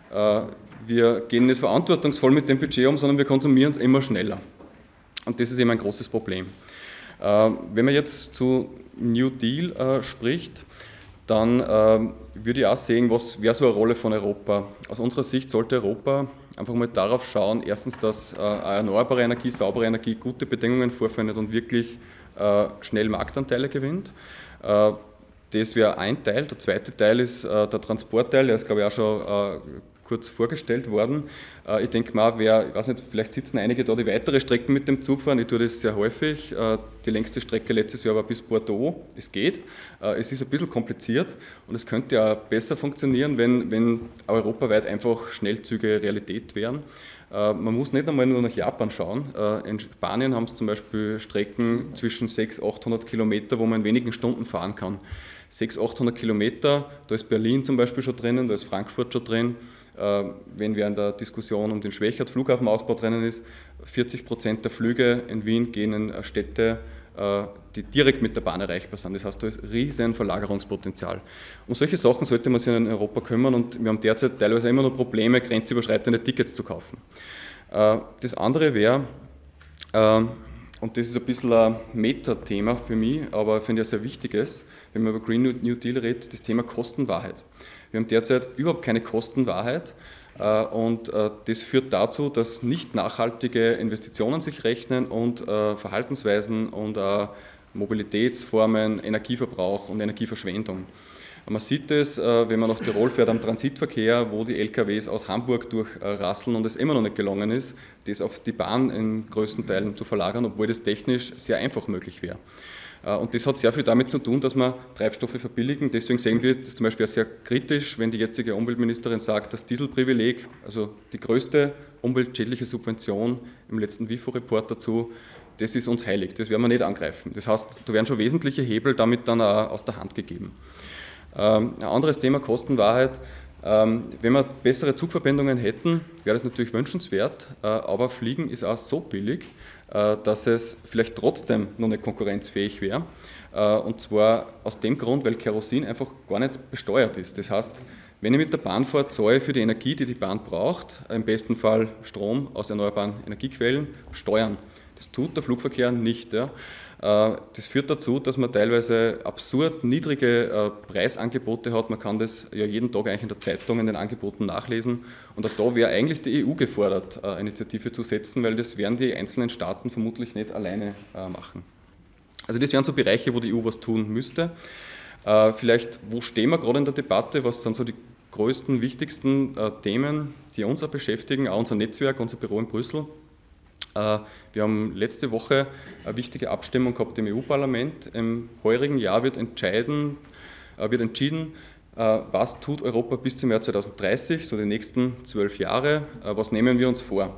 wir gehen nicht verantwortungsvoll mit dem Budget um, sondern wir konsumieren es immer schneller. Und das ist eben ein großes Problem. Wenn man jetzt zu New Deal spricht, dann äh, würde ich auch sehen, was wäre so eine Rolle von Europa. Aus unserer Sicht sollte Europa einfach mal darauf schauen, erstens, dass äh, erneuerbare Energie, saubere Energie gute Bedingungen vorfindet und wirklich äh, schnell Marktanteile gewinnt. Äh, das wäre ein Teil. Der zweite Teil ist äh, der Transportteil, der ist, glaube ich, auch schon äh, kurz vorgestellt worden. Ich denke mal, wer, ich weiß nicht, vielleicht sitzen einige da, die weitere Strecken mit dem Zug fahren. Ich tue das sehr häufig. Die längste Strecke letztes Jahr war bis Bordeaux. Es geht. Es ist ein bisschen kompliziert und es könnte ja besser funktionieren, wenn, wenn europaweit einfach Schnellzüge Realität wären. Man muss nicht einmal nur nach Japan schauen. In Spanien haben es zum Beispiel Strecken zwischen sechshundert bis achthundert Kilometer, wo man in wenigen Stunden fahren kann. sechshundert bis achthundert Kilometer, da ist Berlin zum Beispiel schon drinnen, da ist Frankfurt schon drin. Wenn wir in der Diskussion um den Schwächert-Flughafenausbau drinnen ist, vierzig Prozent der Flüge in Wien gehen in Städte, die direkt mit der Bahn erreichbar sind. Das heißt, da ist riesen Verlagerungspotenzial. Um solche Sachen sollte man sich in Europa kümmern und wir haben derzeit teilweise immer noch Probleme, grenzüberschreitende Tickets zu kaufen. Das andere wäre, und das ist ein bisschen ein Meta-Thema für mich, aber ich finde ein sehr wichtiges, wenn man über Green New Deal redet, das Thema Kostenwahrheit. Wir haben derzeit überhaupt keine Kostenwahrheit. Und das führt dazu, dass nicht nachhaltige Investitionen sich rechnen und Verhaltensweisen und Mobilitätsformen, Energieverbrauch und Energieverschwendung. Man sieht es, wenn man nach Tirol fährt, am Transitverkehr, wo die L K Ws aus Hamburg durchrasseln und es immer noch nicht gelungen ist, das auf die Bahn in größten Teilen zu verlagern, obwohl das technisch sehr einfach möglich wäre. Und das hat sehr viel damit zu tun, dass wir Treibstoffe verbilligen. Deswegen sehen wir das zum Beispiel sehr kritisch, wenn die jetzige Umweltministerin sagt, das Dieselprivileg, also die größte umweltschädliche Subvention im letzten W I F O-Report dazu, das ist uns heilig, das werden wir nicht angreifen. Das heißt, da werden schon wesentliche Hebel damit dann auch aus der Hand gegeben. Ein anderes Thema, Kostenwahrheit. Wenn wir bessere Zugverbindungen hätten, wäre das natürlich wünschenswert, aber Fliegen ist auch so billig, dass es vielleicht trotzdem noch nicht konkurrenzfähig wäre. Und zwar aus dem Grund, weil Kerosin einfach gar nicht besteuert ist. Das heißt, wenn ich mit der Bahn fahre, zahle ich für die Energie, die die Bahn braucht, im besten Fall Strom aus erneuerbaren Energiequellen, Steuern. Das tut der Flugverkehr nicht. Ja. Das führt dazu, dass man teilweise absurd niedrige Preisangebote hat. Man kann das ja jeden Tag eigentlich in der Zeitung in den Angeboten nachlesen. Und auch da wäre eigentlich die E U gefordert, eine Initiative zu setzen, weil das werden die einzelnen Staaten vermutlich nicht alleine machen. Also das wären so Bereiche, wo die E U was tun müsste. Vielleicht, wo stehen wir gerade in der Debatte? Was sind so die größten, wichtigsten Themen, die uns auch beschäftigen? Auch unser Netzwerk, unser Büro in Brüssel. Wir haben letzte Woche eine wichtige Abstimmung gehabt im E U-Parlament. Im heurigen Jahr wird, entscheiden, wird entschieden, was tut Europa bis zum Jahr zweitausenddreißig, so die nächsten zwölf Jahre, was nehmen wir uns vor.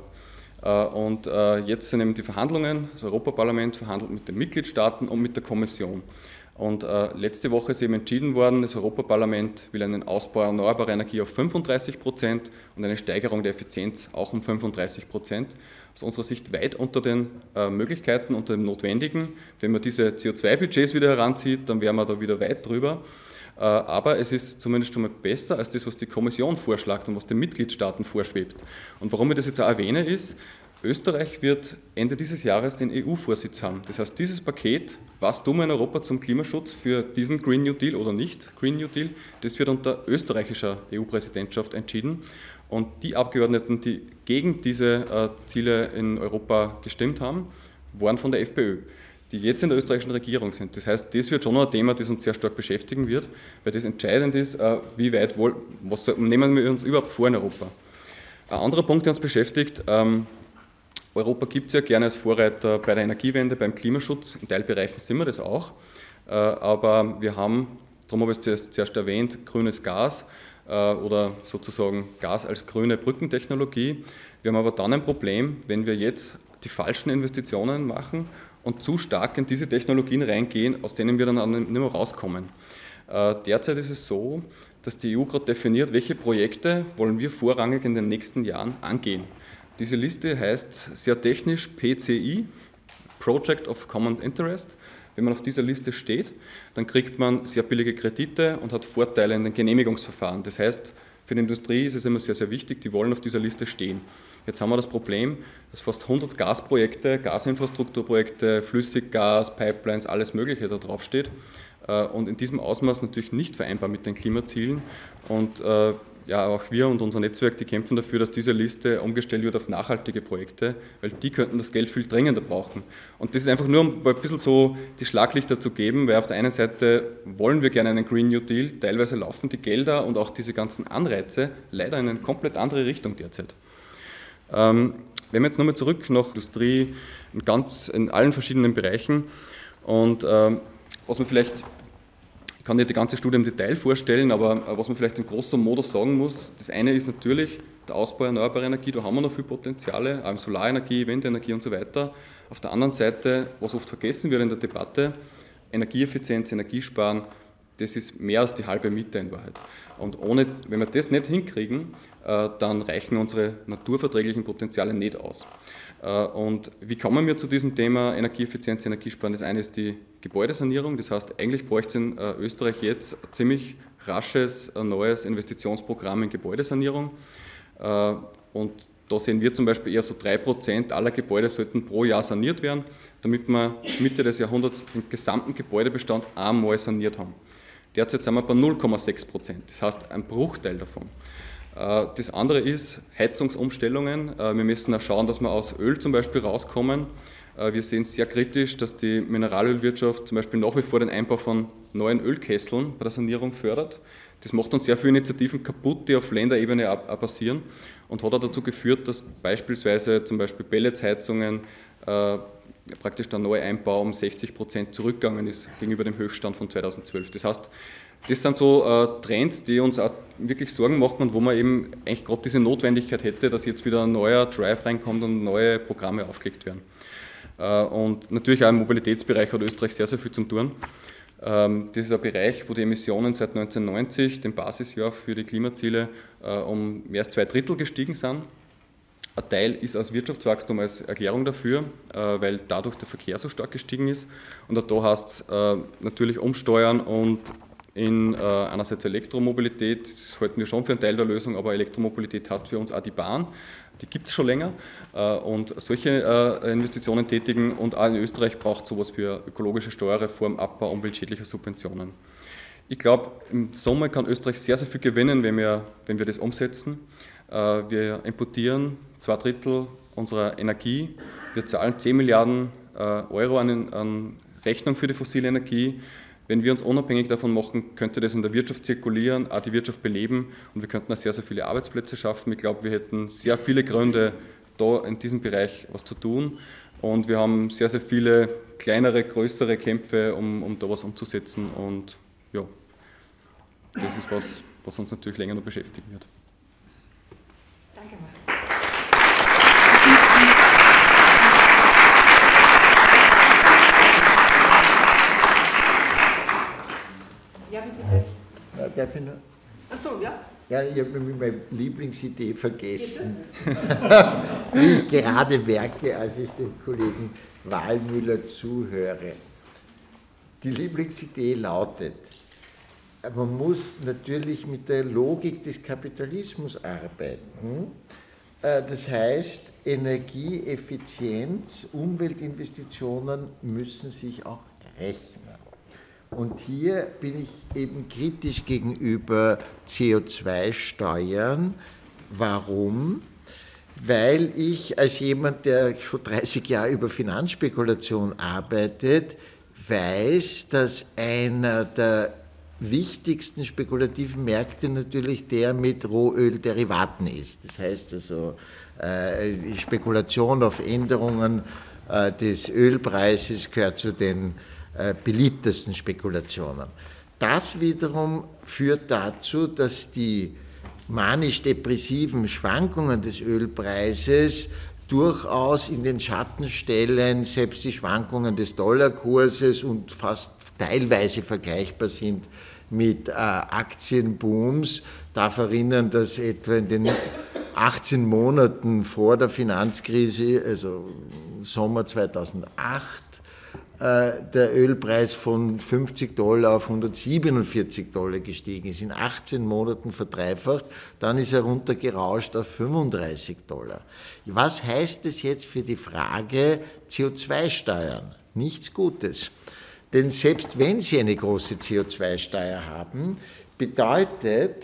Und jetzt sind eben die Verhandlungen, das Europaparlament verhandelt mit den Mitgliedstaaten und mit der Kommission. Und äh, letzte Woche ist eben entschieden worden, das Europaparlament will einen Ausbau erneuerbarer Energie auf fünfunddreißig Prozent und eine Steigerung der Effizienz auch um fünfunddreißig Prozent. Aus unserer Sicht weit unter den äh, Möglichkeiten, unter dem Notwendigen. Wenn man diese C O zwei Budgets wieder heranzieht, dann wären wir da wieder weit drüber. Äh, aber es ist zumindest schon mal besser als das, was die Kommission vorschlägt und was den Mitgliedstaaten vorschwebt. Und warum ich das jetzt auch erwähne, ist, Österreich wird Ende dieses Jahres den E U-Vorsitz haben. Das heißt, dieses Paket, was tun wir in Europa zum Klimaschutz für diesen Green New Deal oder nicht Green New Deal, das wird unter österreichischer E U-Präsidentschaft entschieden. Und die Abgeordneten, die gegen diese äh, Ziele in Europa gestimmt haben, waren von der FPÖ, die jetzt in der österreichischen Regierung sind. Das heißt, das wird schon noch ein Thema, das uns sehr stark beschäftigen wird, weil das entscheidend ist, äh, wie weit wohl, was nehmen wir uns überhaupt vor in Europa. Ein anderer Punkt, der uns beschäftigt, ähm, Europa gibt es ja gerne als Vorreiter bei der Energiewende, beim Klimaschutz. In Teilbereichen sind wir das auch. Aber wir haben, darum habe ich es zuerst, zuerst erwähnt, grünes Gas oder sozusagen Gas als grüne Brückentechnologie. Wir haben aber dann ein Problem, wenn wir jetzt die falschen Investitionen machen und zu stark in diese Technologien reingehen, aus denen wir dann nicht mehr rauskommen. Derzeit ist es so, dass die E U gerade definiert, welche Projekte wollen wir vorrangig in den nächsten Jahren angehen. Diese Liste heißt sehr technisch P C I, Project of Common Interest. Wenn man auf dieser Liste steht, dann kriegt man sehr billige Kredite und hat Vorteile in den Genehmigungsverfahren. Das heißt, für die Industrie ist es immer sehr, sehr wichtig, die wollen auf dieser Liste stehen. Jetzt haben wir das Problem, dass fast hundert Gasprojekte, Gasinfrastrukturprojekte, Flüssiggas, Pipelines, alles Mögliche da drauf steht und in diesem Ausmaß natürlich nicht vereinbar mit den Klimazielen. Und ja, auch wir und unser Netzwerk, die kämpfen dafür, dass diese Liste umgestellt wird auf nachhaltige Projekte, weil die könnten das Geld viel dringender brauchen. Und das ist einfach nur, um ein bisschen so die Schlaglichter zu geben, weil auf der einen Seite wollen wir gerne einen Green New Deal, teilweise laufen die Gelder und auch diese ganzen Anreize leider in eine komplett andere Richtung derzeit. Ähm, wenn wir jetzt nochmal zurück nach Industrie, in, ganz, in allen verschiedenen Bereichen und ähm, was man vielleicht... Ich kann nicht die ganze Studie im Detail vorstellen, aber was man vielleicht in großem Modus sagen muss, das eine ist natürlich der Ausbau erneuerbarer Energie, da haben wir noch viele Potenziale, auch in Solarenergie, Windenergie und so weiter. Auf der anderen Seite, was oft vergessen wird in der Debatte, Energieeffizienz, Energiesparen, das ist mehr als die halbe Miete in Wahrheit. Und ohne, wenn wir das nicht hinkriegen, dann reichen unsere naturverträglichen Potenziale nicht aus. Und wie kommen wir zu diesem Thema Energieeffizienz, Energiesparen? Das eine ist die Gebäudesanierung, das heißt, eigentlich bräuchte es in Österreich jetzt ein ziemlich rasches neues Investitionsprogramm in Gebäudesanierung. Und da sehen wir zum Beispiel eher so drei Prozent aller Gebäude sollten pro Jahr saniert werden, damit wir Mitte des Jahrhunderts den gesamten Gebäudebestand einmal saniert haben. Derzeit sind wir bei null Komma sechs Prozent, das heißt ein Bruchteil davon. Das andere ist Heizungsumstellungen. Wir müssen auch schauen, dass wir aus Öl zum Beispiel rauskommen. Wir sehen sehr kritisch, dass die Mineralölwirtschaft zum Beispiel nach wie vor den Einbau von neuen Ölkesseln bei der Sanierung fördert. Das macht uns sehr viele Initiativen kaputt, die auf Länderebene auch passieren und hat auch dazu geführt, dass beispielsweise zum Beispiel Pelletsheizungen äh, praktisch der Neueinbau um sechzig Prozent zurückgegangen ist gegenüber dem Höchststand von zweitausendzwölf. Das heißt, das sind so äh, Trends, die uns auch wirklich Sorgen machen und wo man eben eigentlich gerade diese Notwendigkeit hätte, dass jetzt wieder ein neuer Drive reinkommt und neue Programme aufgelegt werden. Äh, und natürlich auch im Mobilitätsbereich hat Österreich sehr, sehr viel zum tun. Ähm, das ist ein Bereich, wo die Emissionen seit neunzehnhundertneunzig, dem Basisjahr für die Klimaziele, äh, um mehr als zwei Drittel gestiegen sind. Ein Teil ist als Wirtschaftswachstum als Erklärung dafür, äh, weil dadurch der Verkehr so stark gestiegen ist. Und auch da heißt es äh, natürlich umsteuern und in äh, einerseits Elektromobilität, das halten wir schon für einen Teil der Lösung, aber Elektromobilität heißt für uns auch die Bahn, die gibt es schon länger äh, und solche äh, Investitionen tätigen und auch in Österreich braucht es sowas wie ökologische Steuerreform, Abbau umweltschädlicher Subventionen. Ich glaube, im Sommer kann Österreich sehr, sehr viel gewinnen, wenn wir, wenn wir das umsetzen. Äh, wir importieren zwei Drittel unserer Energie, wir zahlen zehn Milliarden äh, Euro an, an Rechnung für die fossile Energie. Wenn wir uns unabhängig davon machen, könnte das in der Wirtschaft zirkulieren, auch die Wirtschaft beleben und wir könnten auch sehr, sehr viele Arbeitsplätze schaffen. Ich glaube, wir hätten sehr viele Gründe, da in diesem Bereich was zu tun und wir haben sehr, sehr viele kleinere, größere Kämpfe, um, um da was umzusetzen und ja, das ist was, was uns natürlich länger noch beschäftigen wird. Danke mal. Ja, bitte. Ja, darf ich noch? Ach so, ja. Ja, ich habe nämlich meine Lieblingsidee vergessen, wie ich gerade merke, als ich dem Kollegen Wahlmüller zuhöre. Die Lieblingsidee lautet, man muss natürlich mit der Logik des Kapitalismus arbeiten. Das heißt, Energieeffizienz, Umweltinvestitionen müssen sich auch rechnen. Und hier bin ich eben kritisch gegenüber C O zwei Steuern. Warum? Weil ich als jemand, der schon dreißig Jahre über Finanzspekulation arbeitet, weiß, dass einer der wichtigsten spekulativen Märkte natürlich der mit Rohölderivaten ist. Das heißt also, äh, Spekulation auf Änderungen äh, des Ölpreises gehört zu den beliebtesten Spekulationen. Das wiederum führt dazu, dass die manisch-depressiven Schwankungen des Ölpreises durchaus in den Schatten stellen, selbst die Schwankungen des Dollarkurses und fast teilweise vergleichbar sind mit äh, Aktienbooms. Ich darf erinnern, dass etwa in den achtzehn Monaten vor der Finanzkrise, also Sommer zweitausendacht, der Ölpreis von fünfzig Dollar auf hundertsiebenundvierzig Dollar gestiegen ist, in achtzehn Monaten verdreifacht, dann ist er runtergerauscht auf fünfunddreißig Dollar. Was heißt das jetzt für die Frage C O zwei Steuern? Nichts Gutes. Denn selbst wenn Sie eine große C O zwei Steuer haben, bedeutet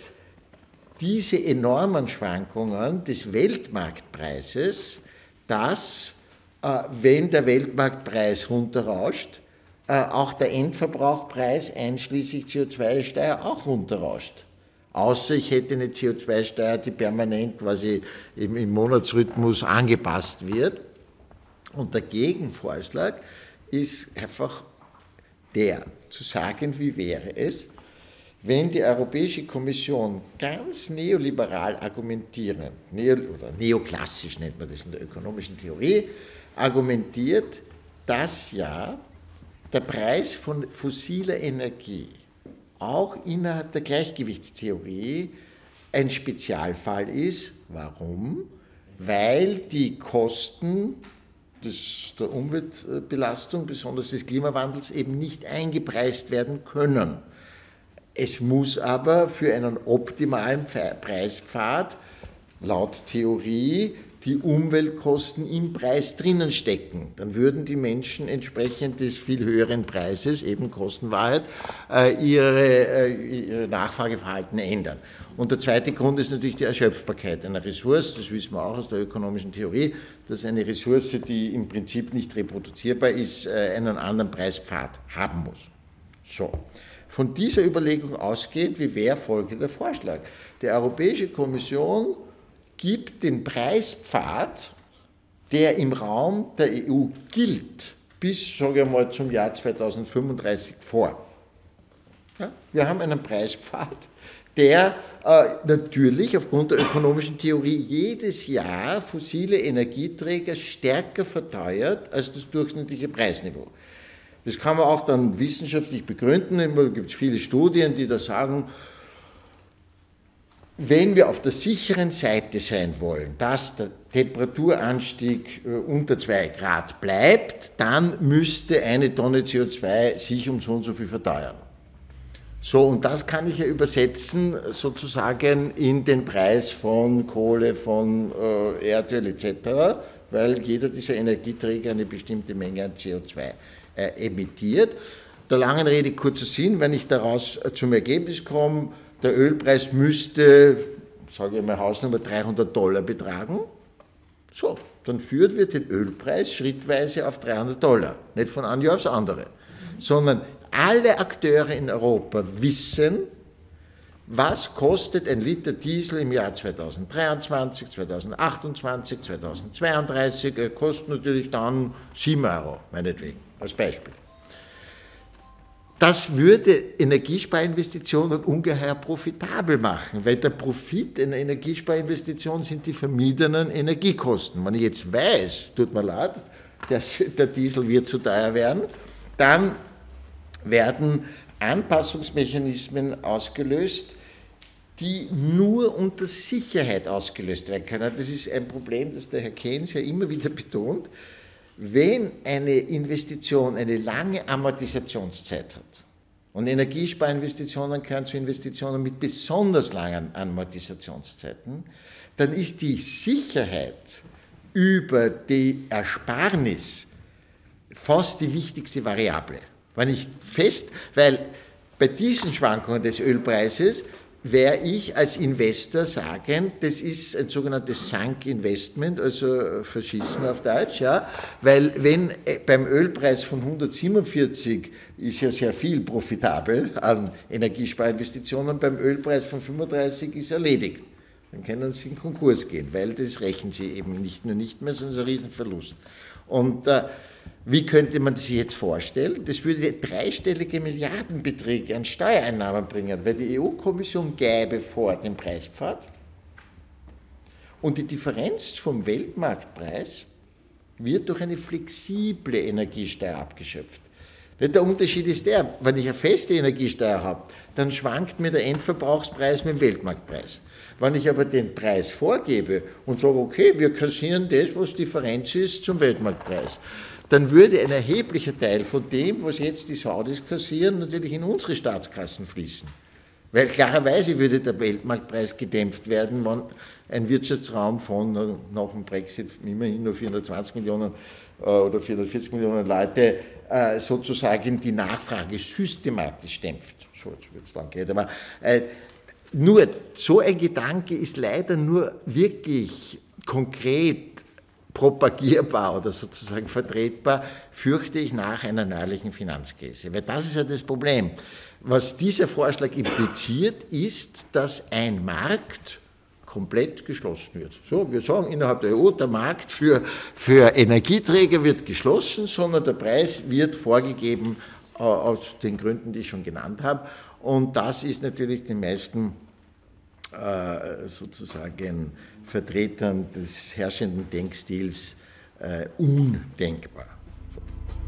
diese enormen Schwankungen des Weltmarktpreises, dass wenn der Weltmarktpreis runterrauscht, auch der Endverbrauchpreis einschließlich C O zwei Steuer auch runterrauscht. Außer ich hätte eine C O zwei Steuer, die permanent quasi im, im Monatsrhythmus angepasst wird. Und der Gegenvorschlag ist einfach der, zu sagen, wie wäre es, wenn die Europäische Kommission ganz neoliberal argumentierend, neo, oder neoklassisch nennt man das in der ökonomischen Theorie, argumentiert, dass ja der Preis von fossiler Energie auch innerhalb der Gleichgewichtstheorie ein Spezialfall ist. Warum? Weil die Kosten des, der Umweltbelastung, besonders des Klimawandels, eben nicht eingepreist werden können. Es muss aber für einen optimalen Preispfad laut Theorie die Umweltkosten im Preis drinnen stecken. Dann würden die Menschen entsprechend des viel höheren Preises, eben Kostenwahrheit, ihre, ihre Nachfrageverhalten ändern. Und der zweite Grund ist natürlich die Erschöpfbarkeit einer Ressource. Das wissen wir auch aus der ökonomischen Theorie, dass eine Ressource, die im Prinzip nicht reproduzierbar ist, einen anderen Preispfad haben muss. So. Von dieser Überlegung ausgehend, wie wäre folgender Vorschlag? Die Europäische Kommission gibt den Preispfad, der im Raum der E U gilt, bis, sage ich mal, zum Jahr zweitausendfünfunddreißig vor. Ja? Wir haben einen Preispfad, der äh, natürlich aufgrund der ökonomischen Theorie jedes Jahr fossile Energieträger stärker verteuert als das durchschnittliche Preisniveau. Das kann man auch dann wissenschaftlich begründen. Da gibt es viele Studien, die da sagen, wenn wir auf der sicheren Seite sein wollen, dass der Temperaturanstieg unter zwei Grad bleibt, dann müsste eine Tonne C O zwei sich um so und so viel verteuern. So, und das kann ich ja übersetzen sozusagen in den Preis von Kohle, von äh, Erdöl et cetera, weil jeder dieser Energieträger eine bestimmte Menge an C O zwei äh, emittiert. Der langen Rede kurzer Sinn, wenn ich daraus äh, zum Ergebnis komme, der Ölpreis müsste, sage ich mal Hausnummer, dreihundert Dollar betragen. So, dann führen wir den Ölpreis schrittweise auf dreihundert Dollar. Nicht von einem Jahr aufs andere, sondern alle Akteure in Europa wissen, was kostet ein Liter Diesel im Jahr zweitausenddreiundzwanzig, zweitausendachtundzwanzig, zweitausendzweiunddreißig, er kostet natürlich dann sieben Euro, meinetwegen, als Beispiel. Das würde Energiesparinvestitionen ungeheuer profitabel machen, weil der Profit einer Energiesparinvestition sind die vermiedenen Energiekosten. Wenn ich jetzt weiß, tut mir leid, der, der Diesel wird zu teuer werden, dann werden Anpassungsmechanismen ausgelöst, die nur unter Sicherheit ausgelöst werden können. Das ist ein Problem, das der Herr Keynes ja immer wieder betont. Wenn eine Investition eine lange Amortisationszeit hat, und Energiesparinvestitionen gehören zu Investitionen mit besonders langen Amortisationszeiten, dann ist die Sicherheit über die Ersparnis fast die wichtigste Variable. Wenn ich fest, weil bei diesen Schwankungen des Ölpreises wäre ich als Investor sagen, das ist ein sogenanntes Sunk Investment, also verschissen auf Deutsch, ja, weil wenn beim Ölpreis von hundertsiebenundvierzig ist ja sehr viel profitabel an Energiesparinvestitionen, beim Ölpreis von fünfunddreißig ist erledigt. Dann können Sie in Konkurs gehen, weil das rechnen Sie eben nicht nur nicht mehr, sondern es ist ein Riesenverlust. Und äh, wie könnte man sich jetzt vorstellen? Das würde dreistellige Milliardenbeträge an Steuereinnahmen bringen, weil die E U-Kommission gäbe vor den Preispfad und die Differenz vom Weltmarktpreis wird durch eine flexible Energiesteuer abgeschöpft. Der Unterschied ist der, wenn ich eine feste Energiesteuer habe, dann schwankt mir der Endverbrauchspreis mit dem Weltmarktpreis. Wenn ich aber den Preis vorgebe und sage, okay, wir kassieren das, was Differenz ist zum Weltmarktpreis, dann würde ein erheblicher Teil von dem, was jetzt die Saudis kassieren, natürlich in unsere Staatskassen fließen. Weil klarerweise würde der Weltmarktpreis gedämpft werden, wenn ein Wirtschaftsraum von nach dem Brexit immerhin nur vierhundertzwanzig Millionen oder vierhundertvierzig Millionen Leute sozusagen die Nachfrage systematisch dämpft. So, jetzt wird es lang gehen, aber äh, nur so ein Gedanke ist leider nur wirklich konkret propagierbar oder sozusagen vertretbar, fürchte ich, nach einer neuerlichen Finanzkrise. Weil das ist ja das Problem. Was dieser Vorschlag impliziert, ist, dass ein Markt komplett geschlossen wird. So, wir sagen innerhalb der E U, der Markt für, für Energieträger wird geschlossen, sondern der Preis wird vorgegeben äh, aus den Gründen, die ich schon genannt habe. Und das ist natürlich den meisten äh, sozusagen Vertretern des herrschenden Denkstils äh, undenkbar. So.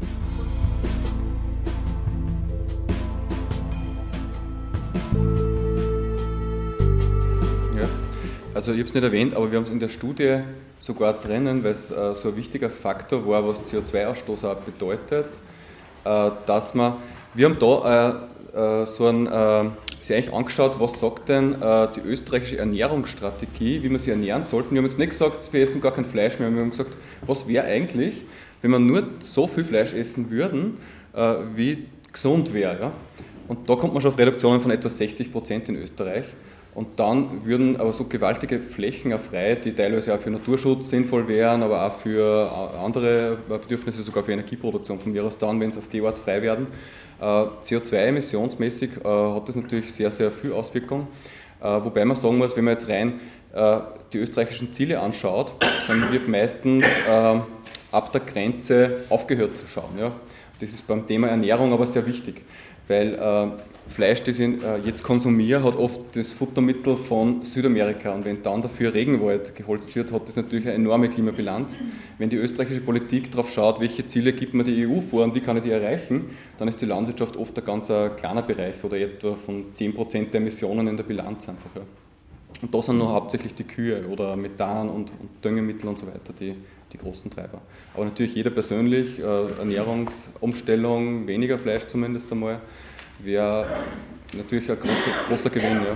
Ja, also ich habe es nicht erwähnt, aber wir haben es in der Studie sogar drinnen, weil es äh, so ein wichtiger Faktor war, was C O zwei Ausstoß auch bedeutet, äh, dass man, wir haben da äh, äh, so ein, äh, sich eigentlich angeschaut, was sagt denn äh, die österreichische Ernährungsstrategie, wie man sich ernähren sollte. Wir haben jetzt nicht gesagt, wir essen gar kein Fleisch mehr, wir haben gesagt, was wäre eigentlich, wenn wir nur so viel Fleisch essen würden, äh, wie gesund wäre. Ja? Und da kommt man schon auf Reduktionen von etwa sechzig Prozent in Österreich. Und dann würden aber so gewaltige Flächen auch frei, die teilweise auch für Naturschutz sinnvoll wären, aber auch für andere Bedürfnisse, sogar für Energieproduktion von mir aus dann, wenn es auf die Art frei werden. C O zwei emissionsmäßig hat das natürlich sehr, sehr viel Auswirkung. Wobei man sagen muss, wenn man jetzt rein die österreichischen Ziele anschaut, dann wird meistens ab der Grenze aufgehört zu schauen. Ja. Das ist beim Thema Ernährung aber sehr wichtig, weil äh, Fleisch, das ich äh, jetzt konsumiere, hat oft das Futtermittel von Südamerika und wenn dann dafür Regenwald geholzt wird, hat das natürlich eine enorme Klimabilanz. Wenn die österreichische Politik darauf schaut, welche Ziele gibt mir die E U vor und wie kann ich die erreichen, dann ist die Landwirtschaft oft ein ganz ein kleiner Bereich oder etwa von zehn Prozent der Emissionen in der Bilanz einfach. Ja. Und da sind nur hauptsächlich die Kühe oder Methan und, und Düngemittel und so weiter, die, die großen Treiber. Aber natürlich jeder persönlich, äh, Ernährungsumstellung, weniger Fleisch zumindest einmal, wäre natürlich ein großer, großer Gewinn. Ja.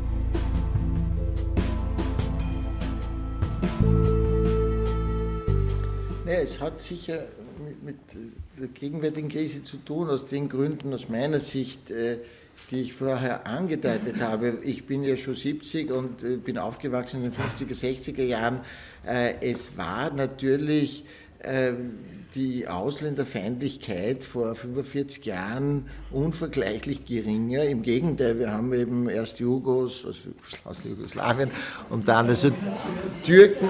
Ja, es hat sicher mit, mit der gegenwärtigen Krise zu tun, aus den Gründen aus meiner Sicht, äh, die ich vorher angedeutet habe. Ich bin ja schon siebzig und äh, bin aufgewachsen in den fünfziger, sechziger Jahren. Äh, es war natürlich äh, die Ausländerfeindlichkeit vor fünfundvierzig Jahren unvergleichlich geringer. Im Gegenteil, wir haben eben erst Jugos, also aus Jugoslawien und dann also Türken.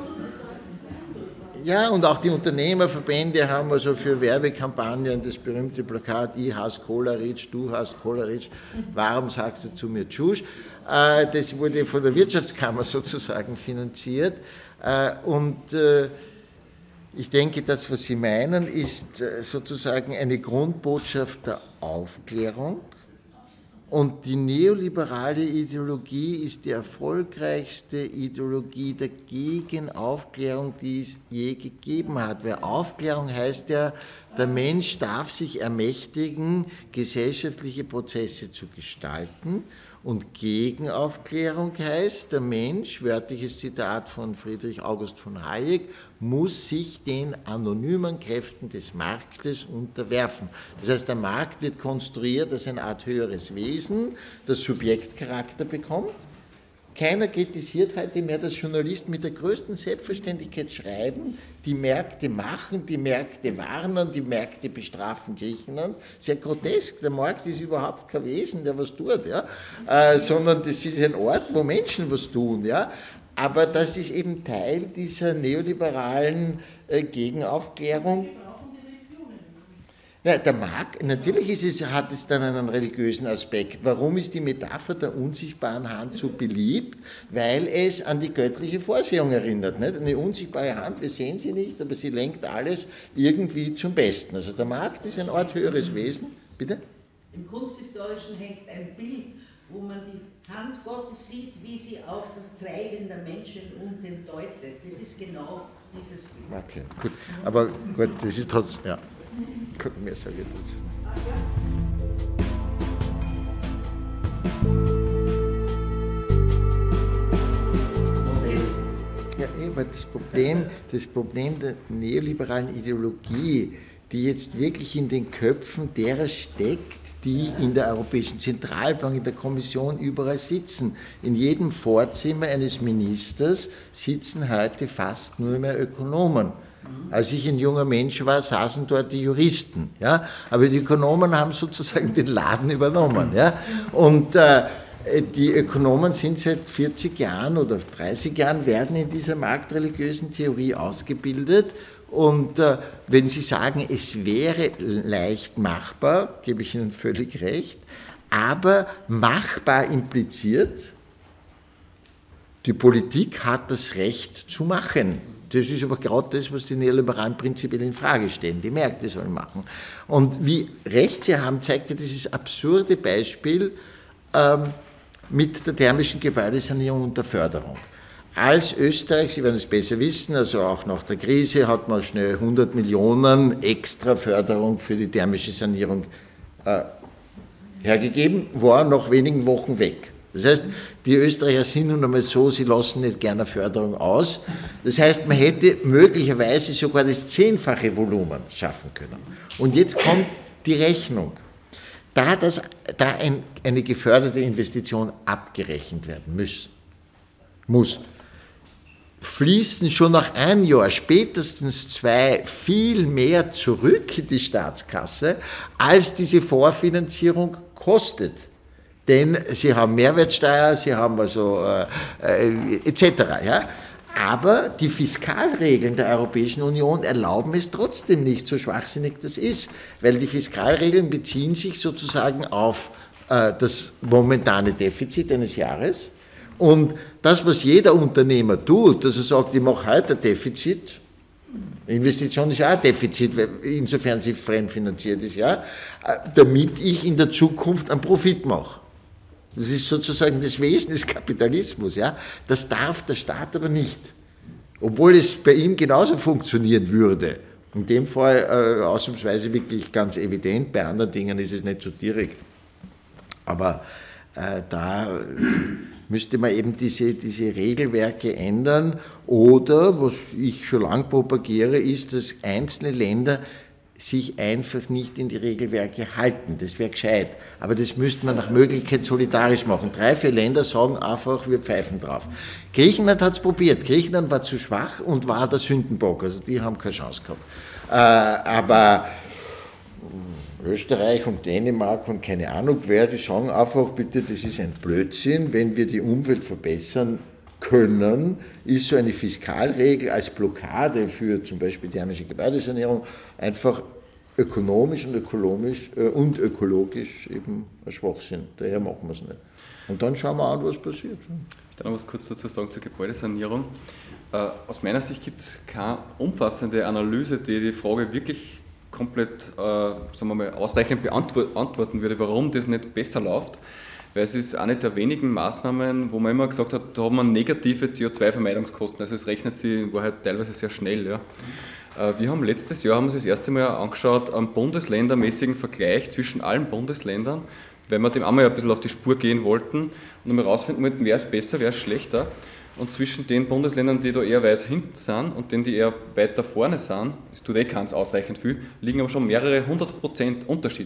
Ja, und auch die Unternehmerverbände haben also für Werbekampagnen das berühmte Plakat, ich hasse Kolaric, du hasst Kolaric, warum sagst du zu mir Tschusch? Das wurde von der Wirtschaftskammer sozusagen finanziert und ich denke, das, was Sie meinen, ist sozusagen eine Grundbotschaft der Aufklärung. Und die neoliberale Ideologie ist die erfolgreichste Ideologie der Gegenaufklärung, die es je gegeben hat. Weil Aufklärung heißt ja, der Mensch darf sich ermächtigen, gesellschaftliche Prozesse zu gestalten. Und Gegenaufklärung heißt, der Mensch, wörtliches Zitat von Friedrich August von Hayek, muss sich den anonymen Kräften des Marktes unterwerfen. Das heißt, der Markt wird konstruiert als eine Art höheres Wesen, das Subjektcharakter bekommt. Keiner kritisiert heute mehr, dass Journalisten mit der größten Selbstverständlichkeit schreiben, die Märkte machen, die Märkte warnen, die Märkte bestrafen Griechenland. Sehr grotesk, der Markt ist überhaupt kein Wesen, der was tut, ja? äh, sondern das ist ein Ort, wo Menschen was tun. Ja? Aber das ist eben Teil dieser neoliberalen äh, Gegenaufklärung. Ja, der Markt, natürlich ist es, hat es dann einen religiösen Aspekt. Warum ist die Metapher der unsichtbaren Hand so beliebt? Weil es an die göttliche Vorsehung erinnert. Nicht? Eine unsichtbare Hand, wir sehen sie nicht, aber sie lenkt alles irgendwie zum Besten. Also der Markt ist ein Art höheres Wesen. Bitte? Im Kunsthistorischen hängt ein Bild, wo man die Hand Gottes sieht, wie sie auf das Treiben der Menschen unten deutet. Das ist genau dieses Bild. Okay, gut. Aber gut, das ist trotzdem, ja. Mehr sage ich dazu. Ja, aber das Problem, das Problem der neoliberalen Ideologie, die jetzt wirklich in den Köpfen derer steckt, die in der Europäischen Zentralbank, in der Kommission überall sitzen. In jedem Vorzimmer eines Ministers sitzen heute fast nur mehr Ökonomen. Als ich ein junger Mensch war, saßen dort die Juristen. Ja? Aber die Ökonomen haben sozusagen den Laden übernommen. Ja? Und äh, die Ökonomen sind seit vierzig Jahren oder dreißig Jahren, werden in dieser marktreligiösen Theorie ausgebildet. Und äh, wenn Sie sagen, es wäre leicht machbar, gebe ich Ihnen völlig recht, aber machbar impliziert, die Politik hat das Recht zu machen. Das ist aber gerade das, was die Neoliberalen prinzipiell in Frage stellen. Die Märkte sollen machen. Und wie recht sie haben, zeigt ja dieses absurde Beispiel ähm, mit der thermischen Gebäudesanierung und der Förderung. Als Österreich, Sie werden es besser wissen, also auch nach der Krise hat man schnell hundert Millionen extra Förderung für die thermische Sanierung äh, hergegeben, war nach wenigen Wochen weg. Das heißt, die Österreicher sind nun einmal so, sie lassen nicht gerne Förderung aus. Das heißt, man hätte möglicherweise sogar das zehnfache Volumen schaffen können. Und jetzt kommt die Rechnung. Da, das, da ein, eine geförderte Investition abgerechnet werden muss, muss, fließen schon nach einem Jahr, spätestens zwei, viel mehr zurück in die Staatskasse, als diese Vorfinanzierung kostet. Denn sie haben Mehrwertsteuer, sie haben also äh, äh, et cetera. Ja? Aber die Fiskalregeln der Europäischen Union erlauben es trotzdem nicht, so schwachsinnig das ist, weil die Fiskalregeln beziehen sich sozusagen auf äh, das momentane Defizit eines Jahres. Und das, was jeder Unternehmer tut, dass er sagt, ich mache heute ein Defizit, Investition ist ja auch ein Defizit, insofern sie fremdfinanziert ist, ja, damit ich in der Zukunft einen Profit mache. Das ist sozusagen das Wesen des Kapitalismus. Ja? Das darf der Staat aber nicht. Obwohl es bei ihm genauso funktionieren würde. In dem Fall äh, ausnahmsweise wirklich ganz evident, bei anderen Dingen ist es nicht so direkt. Aber äh, da müsste man eben diese, diese Regelwerke ändern. Oder, was ich schon lange propagiere, ist, dass einzelne Länder sich einfach nicht in die Regelwerke halten. Das wäre gescheit. Aber das müsste man nach Möglichkeit solidarisch machen. Drei, vier Länder sagen einfach, wir pfeifen drauf. Griechenland hat es probiert. Griechenland war zu schwach und war der Sündenbock. Also die haben keine Chance gehabt. Äh, aber Österreich und Dänemark und keine Ahnung wer, die sagen einfach, bitte, das ist ein Blödsinn, wenn wir die Umwelt verbessern können, ist so eine Fiskalregel als Blockade für zum Beispiel thermische Gebäudesanierung einfach ökonomisch und ökologisch äh, und ökologisch eben ein Schwachsinn. Daher machen wir es nicht. Und dann schauen wir an, was passiert. Ich darf noch was kurz dazu sagen zur Gebäudesanierung. Äh, aus meiner Sicht gibt es keine umfassende Analyse, die die Frage wirklich komplett äh, sagen wir mal, ausreichend beantworten würde, warum das nicht besser läuft. Weil es ist eine der wenigen Maßnahmen, wo man immer gesagt hat, da haben wir negative C O zwei Vermeidungskosten. Also es rechnet sich in Wahrheit teilweise sehr schnell. Ja. Wir haben letztes Jahr haben uns das erste Mal angeschaut, einen bundesländermäßigen Vergleich zwischen allen Bundesländern, weil wir dem einmal ein bisschen auf die Spur gehen wollten und einmal herausfinden wollten, wer ist besser, wer ist schlechter. Und zwischen den Bundesländern, die da eher weit hinten sind und denen, die eher weiter vorne sind, es tut eh keins ausreichend viel, liegen aber schon mehrere hundert Prozent Unterschiede.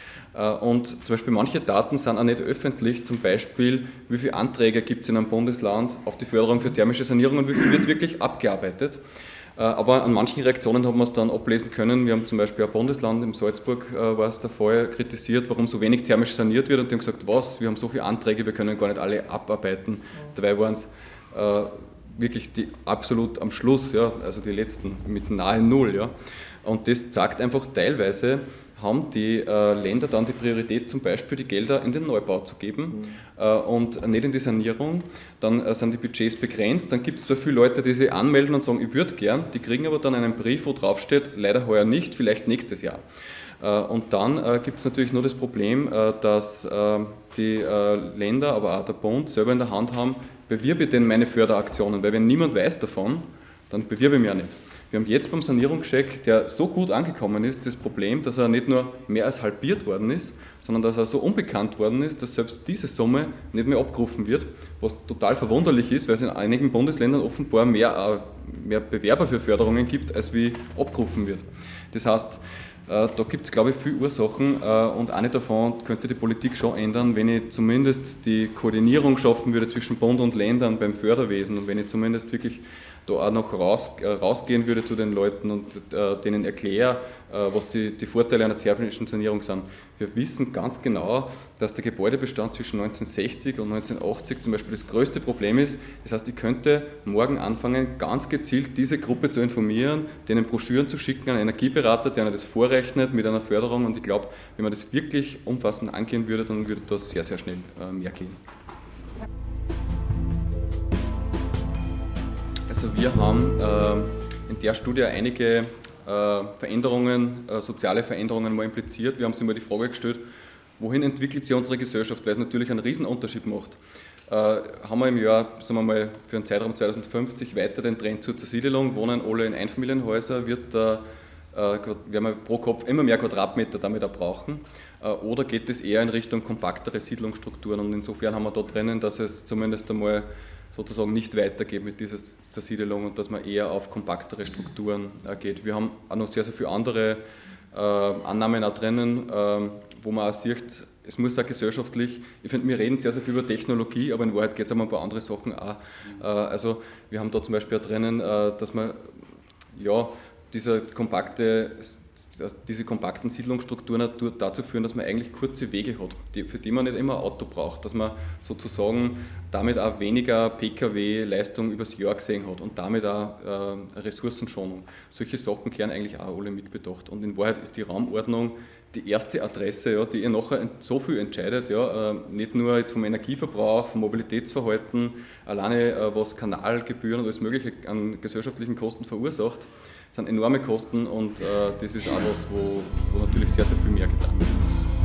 Und zum Beispiel manche Daten sind auch nicht öffentlich, zum Beispiel wie viele Anträge gibt es in einem Bundesland auf die Förderung für thermische Sanierung und wie viel wird wirklich abgearbeitet. Aber an manchen Reaktionen haben wir es dann ablesen können. Wir haben zum Beispiel ein Bundesland, in Salzburg war es der Fall, kritisiert, warum so wenig thermisch saniert wird und die haben gesagt, was, wir haben so viele Anträge, wir können gar nicht alle abarbeiten. Dabei waren es äh, wirklich die absolut am Schluss, ja, also die letzten mit nahe Null. Ja. Und das zeigt einfach teilweise, haben die äh, Länder dann die Priorität, zum Beispiel die Gelder in den Neubau zu geben mhm. äh, und nicht in die Sanierung. Dann äh, sind die Budgets begrenzt. Dann gibt es zwar viele Leute, die sich anmelden und sagen, ich würde gern, die kriegen aber dann einen Brief, wo drauf steht, leider heuer nicht, vielleicht nächstes Jahr. Äh, und dann äh, gibt es natürlich nur das Problem, äh, dass äh, die äh, Länder, aber auch der Bund selber in der Hand haben, bewirbe ich denn meine Förderaktionen, weil wenn niemand weiß davon, dann bewirbe ich mich ja nicht. Wir haben jetzt beim Sanierungscheck, der so gut angekommen ist, das Problem, dass er nicht nur mehr als halbiert worden ist, sondern dass er so unbekannt worden ist, dass selbst diese Summe nicht mehr abgerufen wird, was total verwunderlich ist, weil es in einigen Bundesländern offenbar mehr, mehr Bewerber für Förderungen gibt, als wie abgerufen wird. Das heißt, da gibt es, glaube ich, viele Ursachen und eine davon könnte die Politik schon ändern, wenn ich zumindest die Koordinierung schaffen würde zwischen Bund und Ländern beim Förderwesen und wenn ich zumindest wirklich da auch noch raus, äh, rausgehen würde zu den Leuten und äh, denen erkläre, äh, was die, die Vorteile einer thermischen Sanierung sind. Wir wissen ganz genau, dass der Gebäudebestand zwischen neunzehnhundertsechzig und neunzehnhundertachtzig zum Beispiel das größte Problem ist. Das heißt, ich könnte morgen anfangen, ganz gezielt diese Gruppe zu informieren, denen Broschüren zu schicken, einen Energieberater, der das vorrechnet mit einer Förderung und ich glaube, wenn man das wirklich umfassend angehen würde, dann würde das sehr, sehr schnell äh, mehr gehen. Also wir haben äh, in der Studie einige äh, Veränderungen, äh, soziale Veränderungen mal impliziert. Wir haben uns immer die Frage gestellt, wohin entwickelt sich unsere Gesellschaft, weil es natürlich einen riesen Unterschied macht. Äh, haben wir im Jahr, sagen wir mal, für einen Zeitraum zweitausendfünfzig weiter den Trend zur Zersiedelung, wohnen alle in Einfamilienhäusern, wird der werden wir pro Kopf immer mehr Quadratmeter damit auch brauchen. Oder geht es eher in Richtung kompaktere Siedlungsstrukturen? Und insofern haben wir da drinnen, dass es zumindest einmal sozusagen nicht weitergeht mit dieser Zersiedelung und dass man eher auf kompaktere Strukturen geht. Wir haben auch noch sehr, sehr viele andere äh, Annahmen auch drinnen, äh, wo man auch sieht, es muss auch gesellschaftlich, ich finde, wir reden sehr, sehr viel über Technologie, aber in Wahrheit geht es um ein paar andere Sachen auch. Äh, also wir haben da zum Beispiel auch drinnen, äh, dass man ja, diese kompakte diese kompakten Siedlungsstrukturen dazu führen, dass man eigentlich kurze Wege hat, die, für die man nicht immer ein Auto braucht, dass man sozusagen damit auch weniger P K W-Leistung übers Jahr gesehen hat und damit auch äh, Ressourcenschonung. Solche Sachen kehren eigentlich auch alle mitbedacht. Und in Wahrheit ist die Raumordnung die erste Adresse, ja, die ihr nachher so viel entscheidet, ja, äh, nicht nur jetzt vom Energieverbrauch, vom Mobilitätsverhalten, alleine äh, was Kanalgebühren und alles Mögliche an gesellschaftlichen Kosten verursacht. Das sind enorme Kosten und äh, das ist auch was, wo, wo natürlich sehr, sehr viel mehr getan werden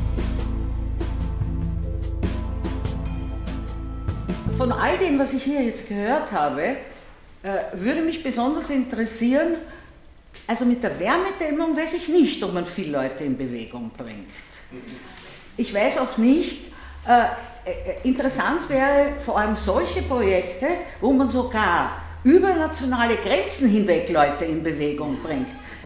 muss. Von all dem, was ich hier jetzt gehört habe, äh, würde mich besonders interessieren, also mit der Wärmedämmung weiß ich nicht, ob man viele Leute in Bewegung bringt. Ich weiß auch nicht, äh, äh, interessant wäre vor allem solche Projekte, wo man sogar über nationale Grenzen hinweg Leute in Bewegung bringt.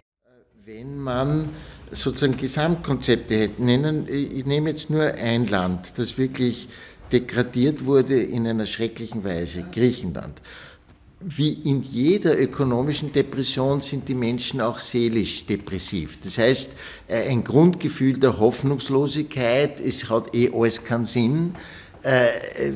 Wenn man sozusagen Gesamtkonzepte hätte, nennen, ich nehme jetzt nur ein Land, das wirklich degradiert wurde in einer schrecklichen Weise, Griechenland. Wie in jeder ökonomischen Depression sind die Menschen auch seelisch depressiv. Das heißt, ein Grundgefühl der Hoffnungslosigkeit, es hat eh alles keinen Sinn, äh,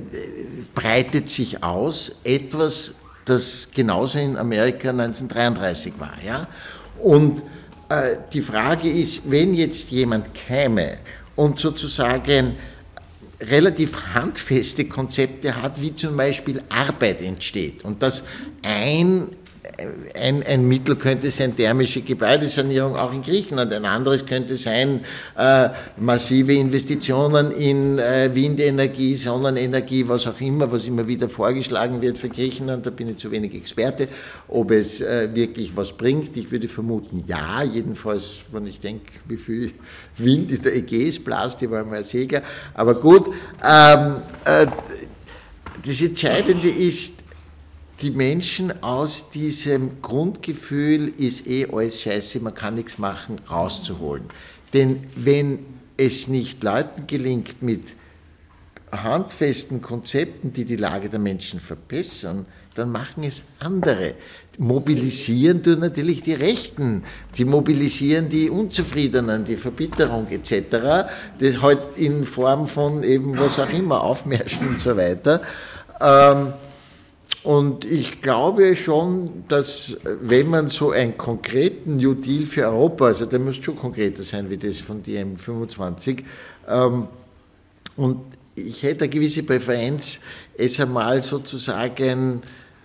breitet sich aus, etwas, das genauso in Amerika neunzehnhundertdreiunddreißig war. Ja? Und äh, die Frage ist, wenn jetzt jemand käme und sozusagen relativ handfeste Konzepte hat, wie zum Beispiel Arbeit entsteht und dass ein Ein, ein Mittel könnte sein thermische Gebäudesanierung auch in Griechenland, ein anderes könnte sein äh, massive Investitionen in äh, Windenergie, Sonnenenergie, was auch immer, was immer wieder vorgeschlagen wird für Griechenland, da bin ich zu wenig Experte, ob es äh, wirklich was bringt. Ich würde vermuten, ja, jedenfalls, wenn ich denke, wie viel Wind in der Ägäis blast, ich war mal ein Segler, aber gut, ähm, äh, das Entscheidende ist, die Menschen aus diesem Grundgefühl, ist eh alles scheiße, man kann nichts machen, rauszuholen. Denn wenn es nicht Leuten gelingt, mit handfesten Konzepten, die die Lage der Menschen verbessern, dann machen es andere. Mobilisieren tun natürlich die Rechten, die mobilisieren die Unzufriedenen, die Verbitterung et cetera, das halt in Form von eben was auch immer, Aufmärschen und so weiter. Ähm, Und ich glaube schon, dass wenn man so einen konkreten New Deal für Europa, also der muss schon konkreter sein wie das von D M fünfundzwanzig, ähm, und ich hätte eine gewisse Präferenz, es einmal sozusagen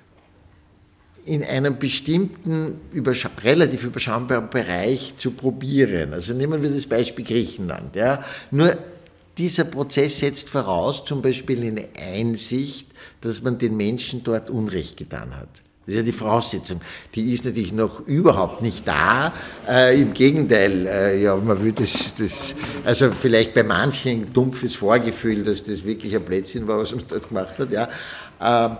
in einem bestimmten, überscha relativ überschaubaren Bereich zu probieren. Also nehmen wir das Beispiel Griechenland. Ja. Nur dieser Prozess setzt voraus, zum Beispiel eine Einsicht, dass man den Menschen dort Unrecht getan hat. Das ist ja die Voraussetzung. Die ist natürlich noch überhaupt nicht da. Äh, Im Gegenteil, äh, ja, man würde das, das, also vielleicht bei manchen ein dumpfes Vorgefühl, dass das wirklich ein Blödsinn war, was man dort gemacht hat. Ja. Äh,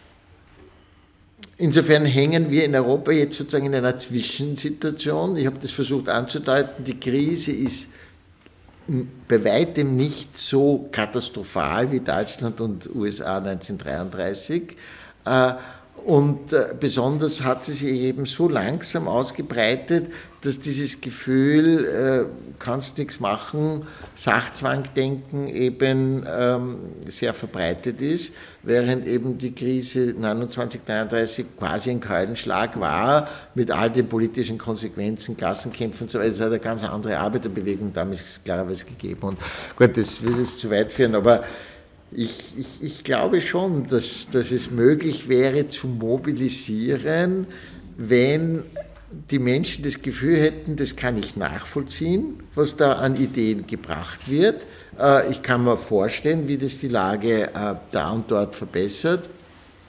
insofern hängen wir in Europa jetzt sozusagen in einer Zwischensituation. Ich habe das versucht anzudeuten. Die Krise ist bei weitem nicht so katastrophal wie Deutschland und U S A neunzehnhundertdreiunddreißig. Und besonders hat sie sich eben so langsam ausgebreitet, dass dieses Gefühl, äh, kannst nichts machen, Sachzwangdenken eben ähm, sehr verbreitet ist, während eben die Krise neunundzwanzig, dreiunddreißig quasi ein Keulenschlag war, mit all den politischen Konsequenzen, Klassenkämpfen und so weiter. Es hat eine ganz andere Arbeiterbewegung damals klarerweise gegeben. Und gut, das will jetzt zu weit führen, aber Ich, ich, ich glaube schon, dass, dass es möglich wäre zu mobilisieren, wenn die Menschen das Gefühl hätten, das kann ich nachvollziehen, was da an Ideen gebracht wird. Ich kann mir vorstellen, wie das die Lage da und dort verbessert.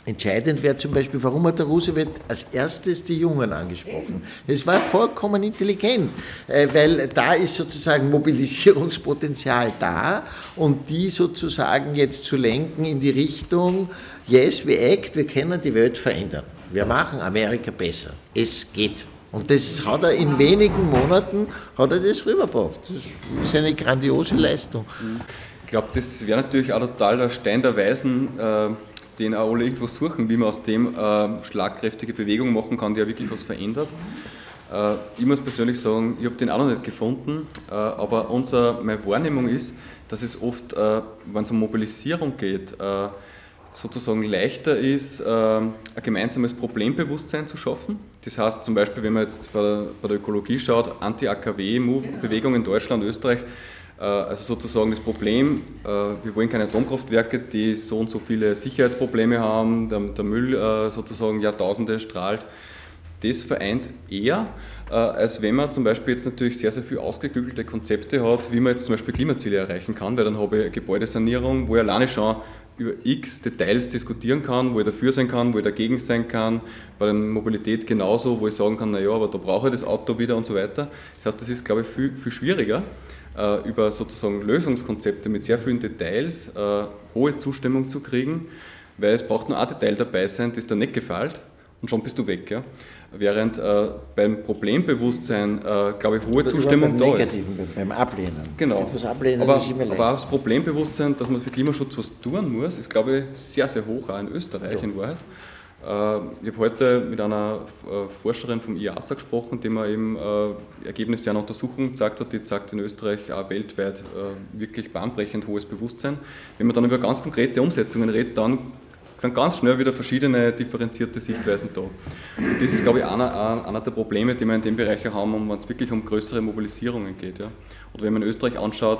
Entscheidend wäre zum Beispiel, warum hat der Roosevelt als erstes die Jungen angesprochen? Es war vollkommen intelligent, weil da ist sozusagen Mobilisierungspotenzial da und die sozusagen jetzt zu lenken in die Richtung, yes, we act, wir können die Welt verändern. Wir machen Amerika besser. Es geht. Und das hat er in wenigen Monaten hat er das rübergebracht. Das ist eine grandiose Leistung. Ich glaube, das wäre natürlich auch total der Stein der Weisen, äh, den auch alle irgendwo suchen, wie man aus dem äh, schlagkräftige Bewegung machen kann, die ja wirklich was verändert. Äh, ich muss persönlich sagen, ich habe den auch noch nicht gefunden, äh, aber unser, meine Wahrnehmung ist, dass es oft, äh, wenn es um Mobilisierung geht, äh, sozusagen leichter ist, äh, ein gemeinsames Problembewusstsein zu schaffen. Das heißt zum Beispiel, wenn man jetzt bei der, bei der Ökologie schaut, Anti-A K W-Bewegung in Deutschland, Österreich, also sozusagen das Problem, wir wollen keine Atomkraftwerke, die so und so viele Sicherheitsprobleme haben, der, der Müll sozusagen Jahrtausende strahlt. Das vereint eher, als wenn man zum Beispiel jetzt natürlich sehr, sehr viel ausgeklügelte Konzepte hat, wie man jetzt zum Beispiel Klimaziele erreichen kann, weil dann habe ich eine Gebäudesanierung, wo ich alleine schon über x Details diskutieren kann, wo ich dafür sein kann, wo ich dagegen sein kann, bei der Mobilität genauso, wo ich sagen kann, naja, aber da brauche ich das Auto wieder und so weiter. Das heißt, das ist, glaube ich, viel, viel schwieriger, über sozusagen Lösungskonzepte mit sehr vielen Details äh, hohe Zustimmung zu kriegen, weil es braucht nur ein Detail dabei sein, das dir nicht gefällt und schon bist du weg. Ja? Während äh, beim Problembewusstsein, äh, glaube ich, hohe das Zustimmung beim da ist. Negativen, beim Ablehnen. Genau. Etwas ablehnen aber, ist immer leicht. aber auch das Problembewusstsein, dass man für Klimaschutz was tun muss, ist, glaube ich, sehr, sehr hoch, auch in Österreich ja. in Wahrheit. Ich habe heute mit einer Forscherin vom I A S A gesprochen, die mir eben Ergebnisse einer Untersuchung gezeigt hat, die zeigt in Österreich auch weltweit wirklich bahnbrechend hohes Bewusstsein. Wenn man dann über ganz konkrete Umsetzungen redet, dann sind ganz schnell wieder verschiedene differenzierte Sichtweisen da. Und das ist, glaube ich, einer, einer der Probleme, die wir in dem Bereich haben, wenn es wirklich um größere Mobilisierungen geht. Ja. Oder wenn man in Österreich anschaut,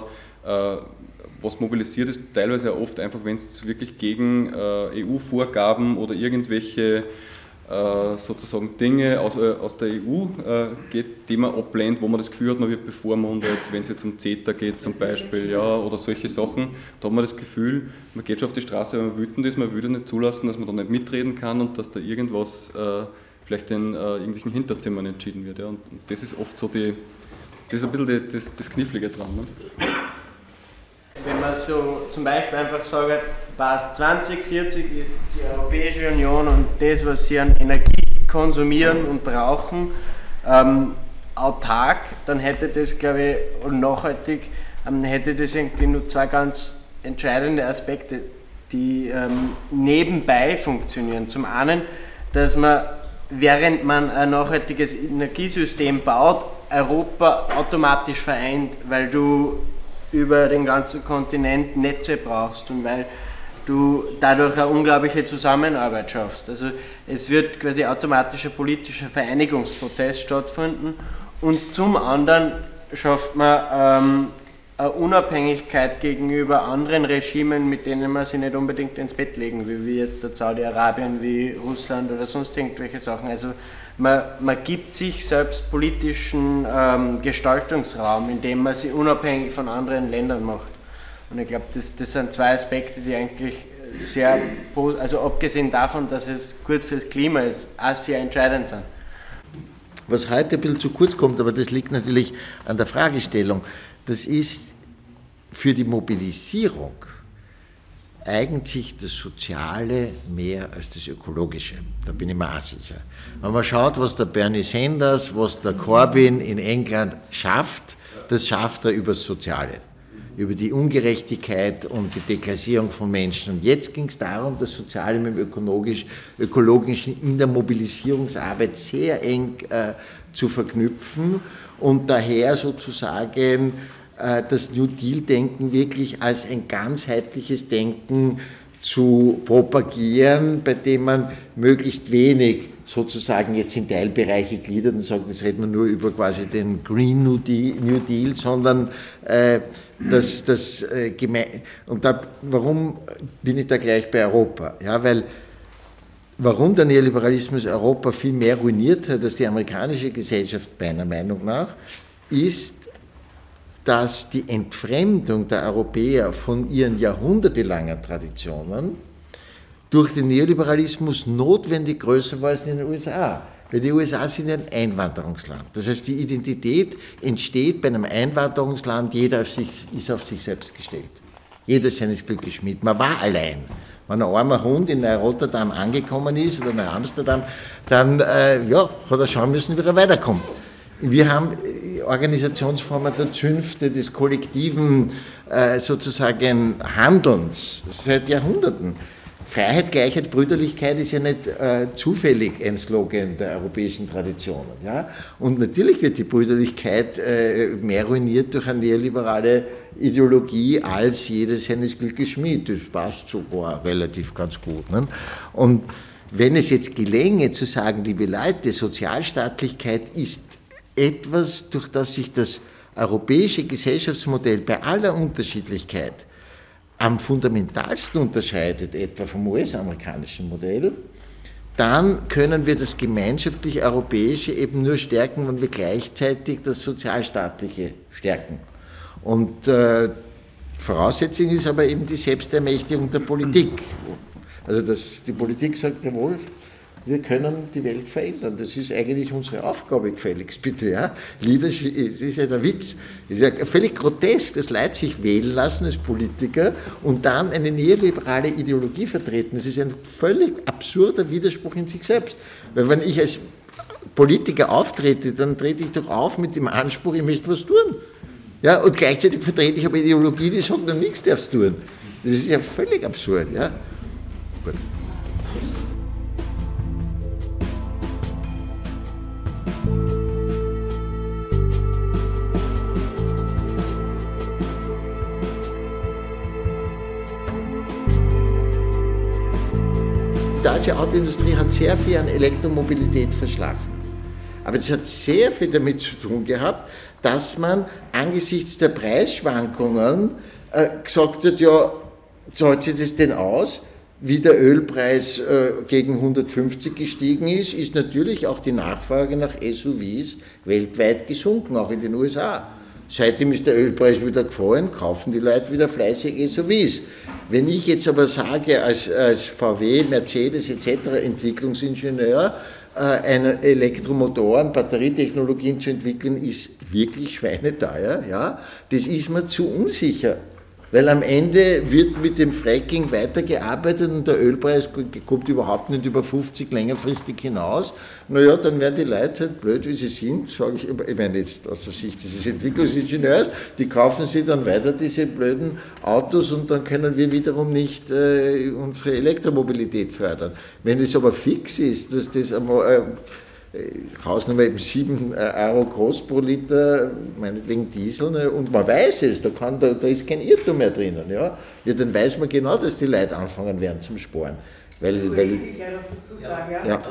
was mobilisiert ist, teilweise ja oft einfach, wenn es wirklich gegen äh, E U-Vorgaben oder irgendwelche äh, sozusagen Dinge aus, äh, aus der E U äh, geht, die man ablehnt, wo man das Gefühl hat, man wird bevormundet, wenn es jetzt um CETA geht zum Beispiel, ja, oder solche Sachen, da hat man das Gefühl, man geht schon auf die Straße, weil man wütend ist, man würde nicht zulassen, dass man da nicht mitreden kann und dass da irgendwas äh, vielleicht in äh, irgendwelchen Hinterzimmern entschieden wird. Ja. Und das ist oft so die, das ist ein bisschen die, das, das Knifflige dran. Ne? Wenn man so zum Beispiel einfach sagt, bis zwanzig vierzig ist die Europäische Union und das, was sie an Energie konsumieren und brauchen, ähm, autark, dann hätte das, glaube ich, und nachhaltig, ähm, hätte das irgendwie nur zwei ganz entscheidende Aspekte, die ähm, nebenbei funktionieren. Zum einen, dass man, während man ein nachhaltiges Energiesystem baut, Europa automatisch vereint, weil du über den ganzen Kontinent Netze brauchst und weil du dadurch eine unglaubliche Zusammenarbeit schaffst. Also es wird quasi automatisch ein politischer Vereinigungsprozess stattfinden und zum anderen schafft man ähm, eine Unabhängigkeit gegenüber anderen Regimen, mit denen man sich nicht unbedingt ins Bett legen will, wie jetzt Saudi-Arabien, wie Russland oder sonst irgendwelche Sachen. Also man, man gibt sich selbst politischen ähm, Gestaltungsraum, indem man sie unabhängig von anderen Ländern macht. Und ich glaube, das, das sind zwei Aspekte, die eigentlich sehr, also abgesehen davon, dass es gut fürs Klima ist, auch sehr entscheidend sind. Was heute ein bisschen zu kurz kommt, aber das liegt natürlich an der Fragestellung, das ist für die Mobilisierung eignet sich das Soziale mehr als das Ökologische. Da bin ich mir auch sicher. Wenn man schaut, was der Bernie Sanders, was der Corbyn in England schafft, das schafft er über das Soziale, über die Ungerechtigkeit und die Deklassierung von Menschen. Und jetzt ging es darum, das Soziale mit dem Ökologisch, Ökologischen in der Mobilisierungsarbeit sehr eng äh, zu verknüpfen und daher sozusagen das New Deal-Denken wirklich als ein ganzheitliches Denken zu propagieren, bei dem man möglichst wenig sozusagen jetzt in Teilbereiche gliedert und sagt, jetzt reden wir nur über quasi den Green New Deal, New Deal sondern äh, das, das äh, geme- und da, warum bin ich da gleich bei Europa? Ja, weil warum der Neoliberalismus Europa viel mehr ruiniert hat als die amerikanische Gesellschaft, meiner Meinung nach, ist, dass die Entfremdung der Europäer von ihren jahrhundertelangen Traditionen durch den Neoliberalismus notwendig größer war als in den U S A. Weil die U S A sind ja ein Einwanderungsland. Das heißt, die Identität entsteht bei einem Einwanderungsland, jeder auf sich, ist auf sich selbst gestellt. Jeder ist seines Glückes Schmied. Man war allein. Wenn ein armer Hund in Rotterdam angekommen ist oder in Amsterdam, dann äh, ja, hat er schauen müssen, wie er weiterkommt. Wir haben Organisationsformen der Zünfte, des kollektiven äh, sozusagen Handelns seit Jahrhunderten. Freiheit, Gleichheit, Brüderlichkeit ist ja nicht äh, zufällig ein Slogan der europäischen Traditionen. Ja? Und natürlich wird die Brüderlichkeit äh, mehr ruiniert durch eine neoliberale Ideologie als jedes seines Glückes Schmied. Das passt sogar relativ ganz gut. Ne? Und wenn es jetzt gelänge zu sagen, liebe Leute, Sozialstaatlichkeit ist etwas, durch das sich das europäische Gesellschaftsmodell bei aller Unterschiedlichkeit am fundamentalsten unterscheidet, etwa vom U S-amerikanischen Modell, dann können wir das gemeinschaftliche Europäische eben nur stärken, wenn wir gleichzeitig das Sozialstaatliche stärken. Und äh, Voraussetzung ist aber eben die Selbstermächtigung der Politik. Also dass die Politik sagt, jawohl, wir können die Welt verändern. Das ist eigentlich unsere Aufgabe, gefälligst bitte. Ja? Leadership, das ist ja der Witz. Das ist ja völlig grotesk, dass Leute sich wählen lassen als Politiker und dann eine neoliberale Ideologie vertreten. Das ist ein völlig absurder Widerspruch in sich selbst. Weil wenn ich als Politiker auftrete, dann trete ich doch auf mit dem Anspruch, ich möchte was tun. Ja? Und gleichzeitig vertrete ich aber Ideologie, die sagt, noch nichts darfst tun. Das ist ja völlig absurd. Ja? Gut. Die deutsche Autoindustrie hat sehr viel an Elektromobilität verschlafen. Aber es hat sehr viel damit zu tun gehabt, dass man angesichts der Preisschwankungen äh, gesagt hat, ja, zahlt sich das denn aus? Wie der Ölpreis äh, gegen hundertfünfzig gestiegen ist, ist natürlich auch die Nachfrage nach S U Vs weltweit gesunken, auch in den U S A. Seitdem ist der Ölpreis wieder gefallen, kaufen die Leute wieder fleißig S U Vs. Wenn ich jetzt aber sage, als, als V W, Mercedes et cetera Entwicklungsingenieur, äh, eine Elektromotoren, Batterietechnologien zu entwickeln, ist wirklich schweineteuer, ja, das ist mir zu unsicher. Weil am Ende wird mit dem Fracking weitergearbeitet und der Ölpreis kommt überhaupt nicht über fünfzig längerfristig hinaus. Naja, dann werden die Leute halt blöd, wie sie sind, sage ich, ich meine jetzt aus der Sicht dieses Entwicklungsingenieurs, die kaufen sich dann weiter diese blöden Autos und dann können wir wiederum nicht äh, unsere Elektromobilität fördern. Wenn es aber fix ist, dass das einmal... Äh, Hausnummer eben sieben Euro groß pro Liter, meinetwegen Diesel, ne, und man weiß es, da, kann, da, da ist kein Irrtum mehr drinnen. Ja? Ja, dann weiß man genau, dass die Leute anfangen werden zum Sparen. Weil, ich weil, will gleich was dazu sagen, ja. Ja.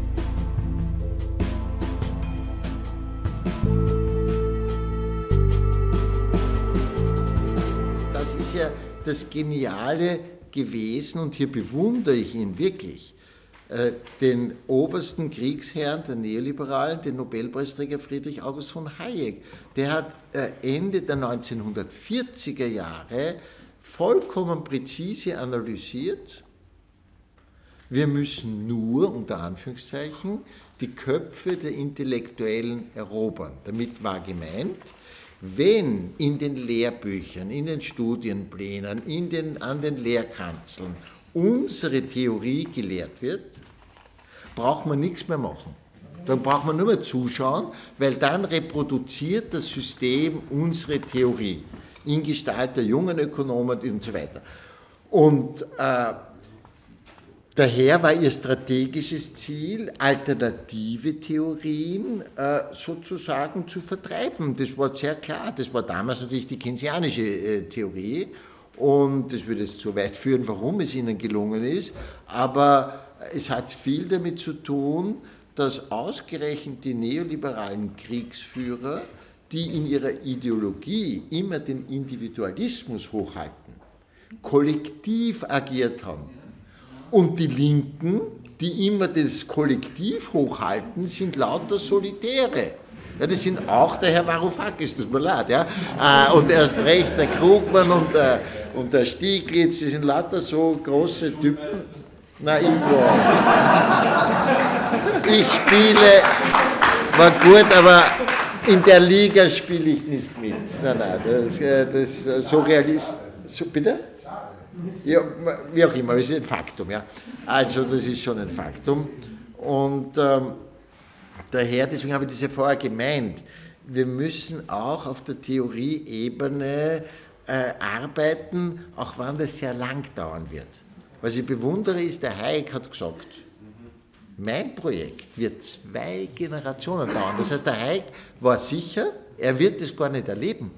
Das ist ja das Geniale gewesen und hier bewundere ich ihn wirklich. Den obersten Kriegsherrn der Neoliberalen, den Nobelpreisträger Friedrich August von Hayek, der hat Ende der neunzehnhundertvierziger Jahre vollkommen präzise analysiert, wir müssen nur, unter Anführungszeichen, die Köpfe der Intellektuellen erobern. Damit war gemeint, wenn in den Lehrbüchern, in den Studienplänen, in den, an den Lehrkanzeln unsere Theorie gelehrt wird, braucht man nichts mehr machen. Dann braucht man nur mehr zuschauen, weil dann reproduziert das System unsere Theorie in Gestalt der jungen Ökonomen und so weiter. Und äh, daher war ihr strategisches Ziel, alternative Theorien äh, sozusagen zu vertreiben. Das war sehr klar. Das war damals natürlich die keynesianische äh, Theorie. Und das würde jetzt zu weit führen, warum es ihnen gelungen ist, aber es hat viel damit zu tun, dass ausgerechnet die neoliberalen Kriegsführer, die in ihrer Ideologie immer den Individualismus hochhalten, kollektiv agiert haben. Und die Linken, die immer das Kollektiv hochhalten, sind lauter Solitäre. Ja, das sind auch der Herr Varoufakis, das tut mir leid, ja. Und erst recht der Krugmann und der, und der Stieglitz, das sind lauter so große Typen. Na, Impro. Ich spiele, war gut, aber in der Liga spiele ich nicht mit. Nein, nein, das, das so realistisch. So, bitte? Ja, wie auch immer, es ist ein Faktum, ja. Also, das ist schon ein Faktum. Und ähm, daher, deswegen habe ich das ja vorher gemeint, wir müssen auch auf der Theorieebene äh, arbeiten, auch wenn das sehr lang dauern wird. Was ich bewundere, ist, der Hayek hat gesagt, mein Projekt wird zwei Generationen dauern. Das heißt, der Hayek war sicher, er wird das gar nicht erleben.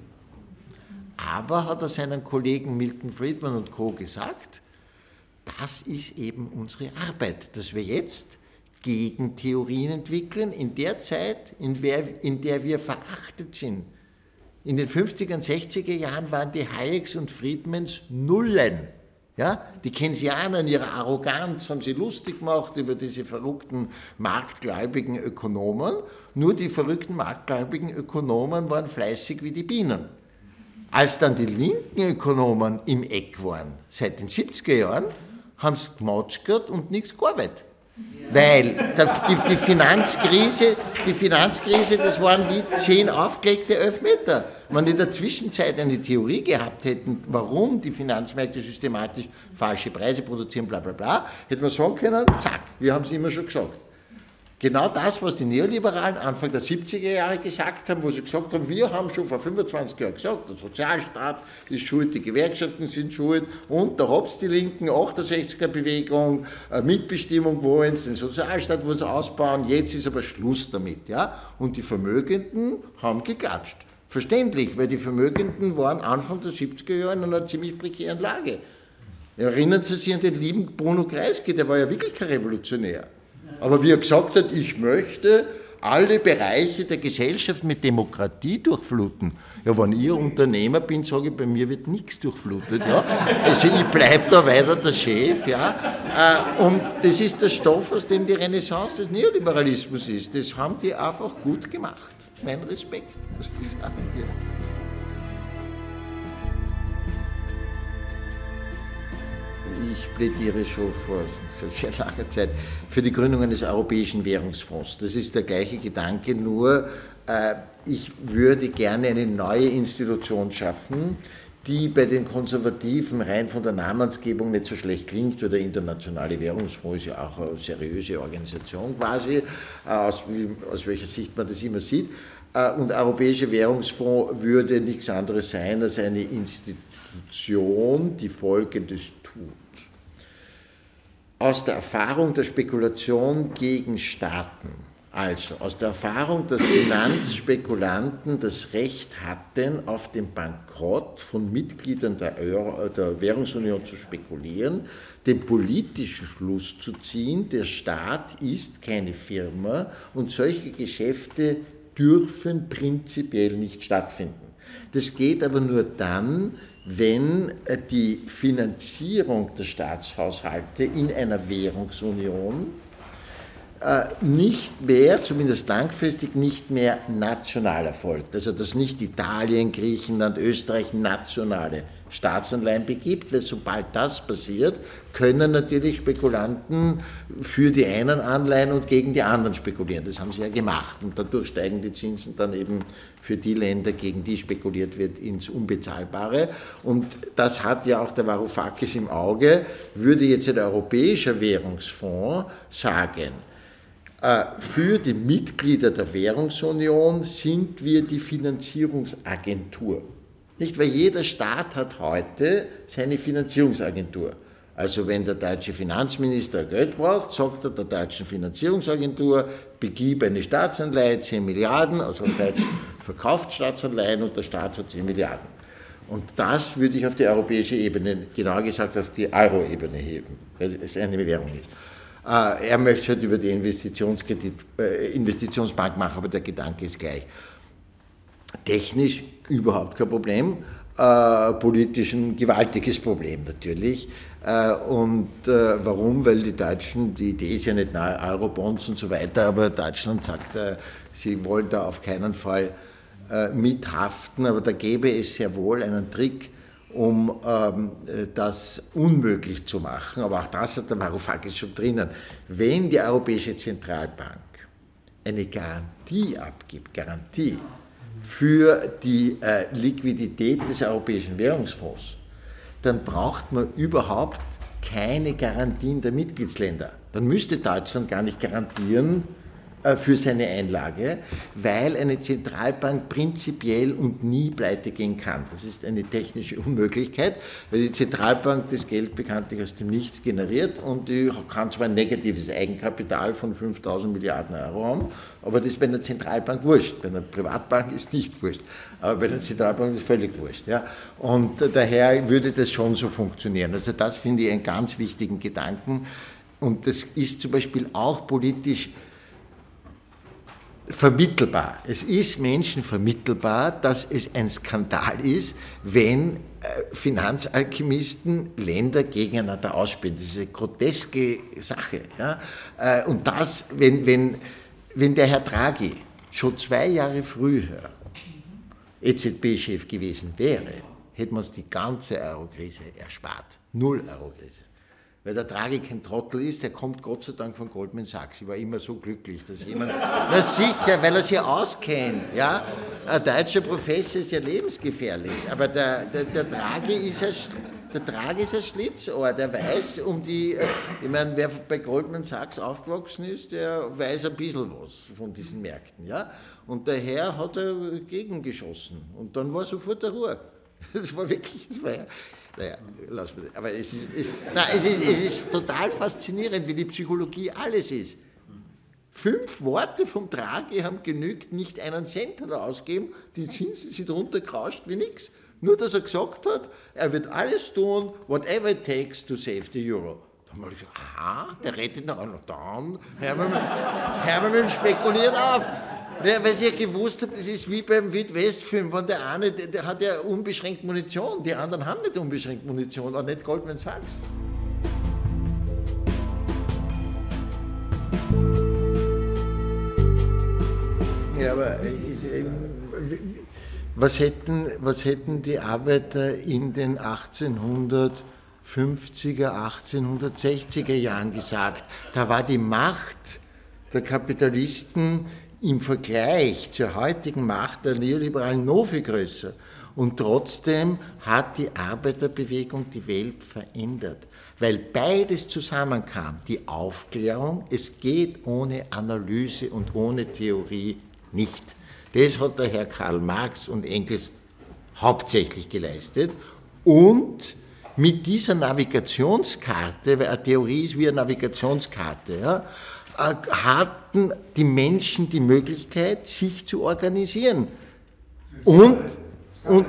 Aber hat er seinen Kollegen Milton Friedman und Co. gesagt, das ist eben unsere Arbeit, dass wir jetzt Gegentheorien entwickeln, in der Zeit, in der, in der wir verachtet sind. In den fünfziger und sechziger Jahren waren die Hayeks und Friedmans Nullen. Ja? Die Keynesianer in ihrer Arroganz haben sie lustig gemacht über diese verrückten marktgläubigen Ökonomen. Nur die verrückten marktgläubigen Ökonomen waren fleißig wie die Bienen. Als dann die linken Ökonomen im Eck waren, seit den siebziger Jahren, haben sie gematschgert und nichts gearbeitet. Weil der, die, die, Finanzkrise, die Finanzkrise, das waren wie zehn aufgelegte Elfmeter. Wenn die in der Zwischenzeit eine Theorie gehabt hätten, warum die Finanzmärkte systematisch falsche Preise produzieren, bla bla bla, hätte man sagen können, zack, wir haben es immer schon gesagt. Genau das, was die Neoliberalen Anfang der siebziger Jahre gesagt haben, wo sie gesagt haben, wir haben schon vor fünfundzwanzig Jahren gesagt, der Sozialstaat ist schuld, die Gewerkschaften sind schuld und da habt ihr die Linken, achtundsechziger Bewegung, Mitbestimmung wollen, den Sozialstaat wollen sie ausbauen, jetzt ist aber Schluss damit. Ja? Und die Vermögenden haben geklatscht. Verständlich, weil die Vermögenden waren Anfang der siebziger Jahre in einer ziemlich prekären Lage. Erinnern Sie sich an den lieben Bruno Kreisky, der war ja wirklich kein Revolutionär. Aber wie er gesagt hat, ich möchte alle Bereiche der Gesellschaft mit Demokratie durchfluten. Ja, wenn ich Unternehmer bin, sage ich, bei mir wird nichts durchflutet. Ja. Also ich bleibe da weiter der Chef. Ja. Und das ist der Stoff, aus dem die Renaissance des Neoliberalismus ist. Das haben die einfach gut gemacht. Mein Respekt, muss ich sagen. Ja. Ich plädiere schon vor, vor sehr langer Zeit für die Gründung eines Europäischen Währungsfonds. Das ist der gleiche Gedanke, nur äh, ich würde gerne eine neue Institution schaffen, die bei den Konservativen rein von der Namensgebung nicht so schlecht klingt, weil der Internationale Währungsfonds ist ja auch eine seriöse Organisation quasi, aus, aus welcher Sicht man das immer sieht. Und der Europäische Währungsfonds würde nichts anderes sein als eine Institution, die Folgendes tut. Aus der Erfahrung der Spekulation gegen Staaten, also aus der Erfahrung, dass Finanzspekulanten das Recht hatten, auf den Bankrott von Mitgliedern der, Euro, der Währungsunion zu spekulieren, den politischen Schluss zu ziehen, der Staat ist keine Firma und solche Geschäfte dürfen prinzipiell nicht stattfinden. Das geht aber nur dann, wenn die Finanzierung der Staatshaushalte in einer Währungsunion nicht mehr, zumindest langfristig nicht mehr national erfolgt. Also dass nicht Italien, Griechenland, Österreich nationale Staatsanleihen begibt, weil sobald das passiert, können natürlich Spekulanten für die einen Anleihen und gegen die anderen spekulieren. Das haben sie ja gemacht und dadurch steigen die Zinsen dann eben für die Länder, gegen die spekuliert wird, ins Unbezahlbare. Und das hat ja auch der Varoufakis im Auge, würde jetzt ein europäischer Währungsfonds sagen, für die Mitglieder der Währungsunion sind wir die Finanzierungsagentur. Nicht, weil jeder Staat hat heute seine Finanzierungsagentur. Also wenn der deutsche Finanzminister Geld braucht, sagt er der deutschen Finanzierungsagentur, begib eine Staatsanleihe, zehn Milliarden, also der Deutsche verkauft Staatsanleihen und der Staat hat zehn Milliarden. Und das würde ich auf die europäische Ebene, genauer gesagt auf die Euro-Ebene heben, weil es eine Währung ist. Er möchte es halt über die Investitionskredit, äh, Investitionsbank machen, aber der Gedanke ist gleich. Technisch überhaupt kein Problem, äh, politisch ein gewaltiges Problem natürlich. Äh, und äh, warum? Weil die Deutschen, die Idee ist ja nicht nahe, Eurobonds und so weiter, aber Deutschland sagt, äh, sie wollen da auf keinen Fall äh, mithaften, aber da gäbe es sehr wohl einen Trick, um ähm, das unmöglich zu machen. Aber auch das hat der Varoufakis schon drinnen. Wenn die Europäische Zentralbank eine Garantie abgibt, Garantie für die äh, Liquidität des Europäischen Währungsfonds, dann braucht man überhaupt keine Garantien der Mitgliedsländer. Dann müsste Deutschland gar nicht garantieren äh, für seine Einlage, weil eine Zentralbank prinzipiell und nie pleite gehen kann. Das ist eine technische Unmöglichkeit, weil die Zentralbank das Geld bekanntlich aus dem Nichts generiert und die kann zwar ein negatives Eigenkapital von fünftausend Milliarden Euro haben, aber das ist bei einer Zentralbank wurscht. Bei einer Privatbank ist nicht wurscht, aber bei der Zentralbank ist es völlig wurscht. Ja? Und daher würde das schon so funktionieren. Also das finde ich einen ganz wichtigen Gedanken. Und das ist zum Beispiel auch politisch vermittelbar. Es ist Menschen vermittelbar, dass es ein Skandal ist, wenn Finanzalchemisten Länder gegeneinander ausspielen. Das ist eine groteske Sache. Ja? Und das, wenn, wenn, wenn der Herr Draghi schon zwei Jahre früher E Z B-Chef gewesen wäre, hätten wir uns die ganze Euro-Krise erspart. Null Euro-Krise. Weil der Draghi kein Trottel ist, der kommt Gott sei Dank von Goldman Sachs. Ich war immer so glücklich, dass jemand, na sicher, weil er sich auskennt, ja. Ein deutscher Professor ist ja lebensgefährlich, aber der, der, der Draghi ist ein, der Draghi ist ein Schlitzohr, der weiß um die, ich meine, wer bei Goldman Sachs aufgewachsen ist, der weiß ein bisschen was von diesen Märkten, ja. Und daher hat er gegengeschossen und dann war sofort der Ruhe. Das war wirklich, das war ja, naja, lass mal. Aber es ist, es, nein, es, ist, es ist total faszinierend, wie die Psychologie alles ist. Fünf Worte vom Draghi haben genügt, nicht einen Cent hat er ausgegeben, die Zinsen sind runtergerauscht wie nichts. Nur, dass er gesagt hat, er wird alles tun, whatever it takes to save the euro. Da haben wir gesagt, aha, der rettet noch einen. Dann hören wir, hören wir mit dem Spekulieren auf. Ja, weil sie ja gewusst hat, das ist wie beim Wild-West-Film, wenn der eine, der, der hat ja unbeschränkt Munition, die anderen haben nicht unbeschränkt Munition, auch nicht Goldman Sachs. Ja, aber was hätten, was hätten die Arbeiter in den achtzehnhundertfünfziger, achtzehnhundertsechziger Jahren gesagt? Da war die Macht der Kapitalisten im Vergleich zur heutigen Macht der Neoliberalen noch viel größer. Und trotzdem hat die Arbeiterbewegung die Welt verändert, weil beides zusammenkam. Die Aufklärung, es geht ohne Analyse und ohne Theorie nicht. Das hat der Herr Karl Marx und Engels hauptsächlich geleistet. Und mit dieser Navigationskarte, weil eine Theorie ist wie eine Navigationskarte, ja, hatten die Menschen die Möglichkeit, sich zu organisieren. Und, und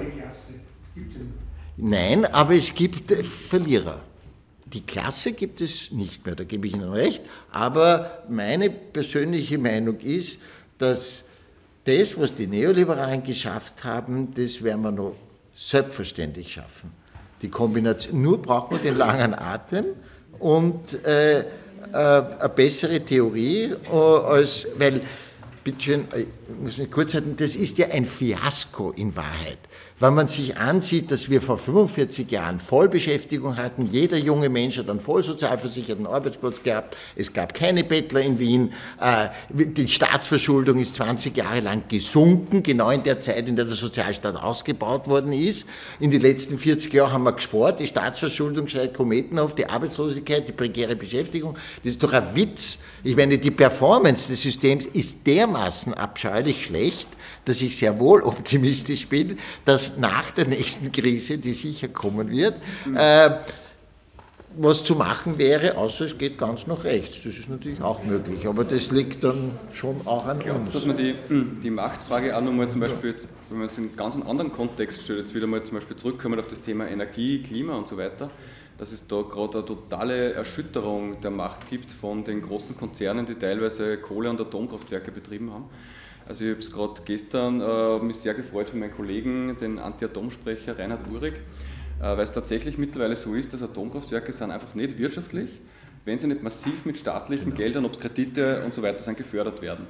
nein, aber es gibt Verlierer. Die Klasse gibt es nicht mehr, da gebe ich Ihnen recht, aber meine persönliche Meinung ist, dass das, was die Neoliberalen geschafft haben, das werden wir noch selbstverständlich schaffen. Die Kombination, nur braucht man den langen Atem und äh, eine bessere Theorie, als, weil, bitteschön, ich muss mich kurz halten, das ist ja ein Fiasko in Wahrheit. Wenn man sich ansieht, dass wir vor fünfundvierzig Jahren Vollbeschäftigung hatten, jeder junge Mensch hat einen vollsozialversicherten Arbeitsplatz gehabt, es gab keine Bettler in Wien, die Staatsverschuldung ist zwanzig Jahre lang gesunken, genau in der Zeit, in der der Sozialstaat ausgebaut worden ist. In den letzten vierzig Jahren haben wir gespart, die Staatsverschuldung schreit Kometen auf, die Arbeitslosigkeit, die prekäre Beschäftigung, das ist doch ein Witz. Ich meine, die Performance des Systems ist dermaßen abscheulich schlecht, dass ich sehr wohl optimistisch bin, dass nach der nächsten Krise, die sicher kommen wird, äh, was zu machen wäre, außer es geht ganz nach rechts. Das ist natürlich auch möglich, aber das liegt dann schon auch an uns. Dass man die, die Machtfrage auch nochmal zum Beispiel, jetzt, wenn man es in einen ganz anderen Kontext stellt, jetzt wieder mal zum Beispiel zurückkommen auf das Thema Energie, Klima und so weiter, dass es da gerade eine totale Erschütterung der Macht gibt von den großen Konzernen, die teilweise Kohle- und Atomkraftwerke betrieben haben. Also ich habe es gerade gestern äh, mich sehr gefreut von meinen Kollegen, den Anti-Atom-Sprecher Reinhard Uhrig, äh, weil es tatsächlich mittlerweile so ist, dass Atomkraftwerke sind einfach nicht wirtschaftlich, wenn sie nicht massiv mit staatlichen Geldern, ob es Kredite und so weiter sind, gefördert werden.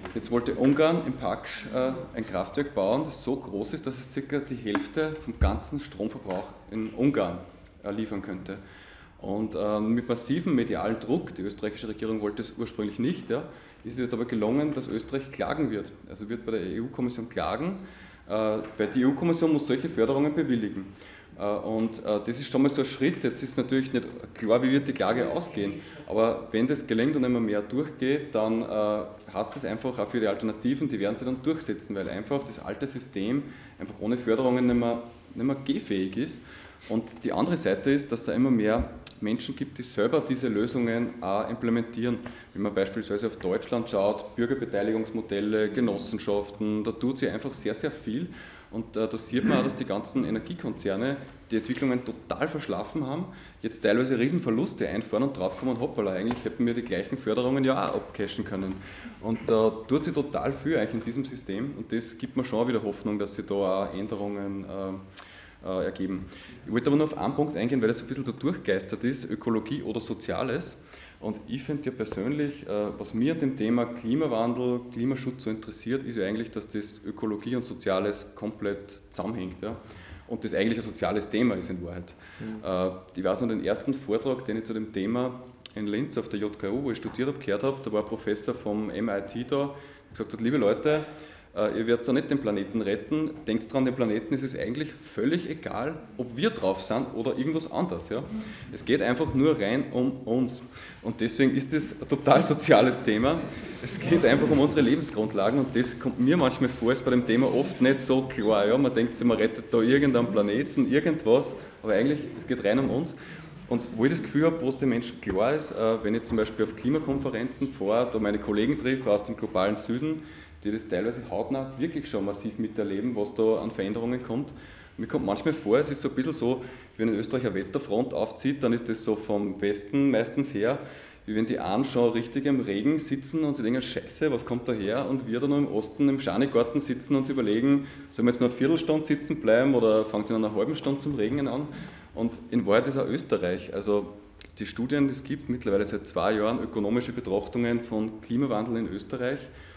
Jetzt wollte Ungarn in Paksch äh, ein Kraftwerk bauen, das so groß ist, dass es ca. die Hälfte vom ganzen Stromverbrauch in Ungarn äh, liefern könnte. Und äh, mit massivem medialen Druck, die österreichische Regierung wollte es ursprünglich nicht, ja, ist es jetzt aber gelungen, dass Österreich klagen wird. Also wird bei der E U-Kommission klagen, äh, weil die E U-Kommission muss solche Förderungen bewilligen. Äh, und äh, das ist schon mal so ein Schritt. Jetzt ist natürlich nicht klar, wie wird die Klage ausgehen. Aber wenn das gelingt und immer mehr durchgeht, dann äh, heißt das einfach auch für die Alternativen, die werden sie dann durchsetzen, weil einfach das alte System einfach ohne Förderungen nicht mehr, nicht mehr gehfähig ist. Und die andere Seite ist, dass es immer mehr Menschen gibt, die selber diese Lösungen auch implementieren. Wenn man beispielsweise auf Deutschland schaut, Bürgerbeteiligungsmodelle, Genossenschaften, da tut sie einfach sehr, sehr viel. Und äh, da sieht man auch, dass die ganzen Energiekonzerne die Entwicklungen total verschlafen haben, jetzt teilweise Riesenverluste einfahren und draufkommen, hoppala, eigentlich hätten wir die gleichen Förderungen ja auch abcashen können. Und da äh, tut sie total viel eigentlich in diesem System und das gibt mir schon wieder Hoffnung, dass sie da auch Änderungen äh, äh, ergeben. Ich wollte aber nur auf einen Punkt eingehen, weil das ein bisschen so durchgeistert ist, Ökologie oder Soziales. Und ich finde ja persönlich, was mir an dem Thema Klimawandel, Klimaschutz so interessiert, ist ja eigentlich, dass das Ökologie und Soziales komplett zusammenhängt. Ja? Und das eigentlich ein soziales Thema ist in Wahrheit. Mhm. Ich weiß noch, den ersten Vortrag, den ich zu dem Thema in Linz auf der J K U, wo ich studiert habe, gehört habe, da war ein Professor vom M I T da, der gesagt hat, liebe Leute, ihr werdet da nicht den Planeten retten, denkt dran, den Planeten ist es eigentlich völlig egal, ob wir drauf sind oder irgendwas anderes. Ja? Es geht einfach nur rein um uns. Und deswegen ist das ein total soziales Thema. Es geht einfach um unsere Lebensgrundlagen und das kommt mir manchmal vor, ist bei dem Thema oft nicht so klar. Ja? Man denkt sich, man rettet da irgendeinen Planeten, irgendwas, aber eigentlich, es geht rein um uns. Und wo ich das Gefühl habe, wo es den Menschen klar ist, wenn ich zum Beispiel auf Klimakonferenzen fahre, da meine Kollegen treffe aus dem globalen Süden, die das teilweise hautnah wirklich schon massiv miterleben, was da an Veränderungen kommt. Mir kommt manchmal vor, es ist so ein bisschen so, wenn in Österreich eine Wetterfront aufzieht, dann ist das so vom Westen meistens her, wie wenn die einen schon richtig im Regen sitzen und sie denken, scheiße, was kommt da her? Und wir dann noch im Osten im Schanigarten sitzen und überlegen, sollen wir jetzt noch eine Viertelstunde sitzen bleiben oder fangen sie noch eine halbe Stunde zum Regnen an? Und in Wahrheit ist auch Österreich, also die Studien, die es gibt, mittlerweile seit zwei Jahren ökonomische Betrachtungen von Klimawandel in Österreich,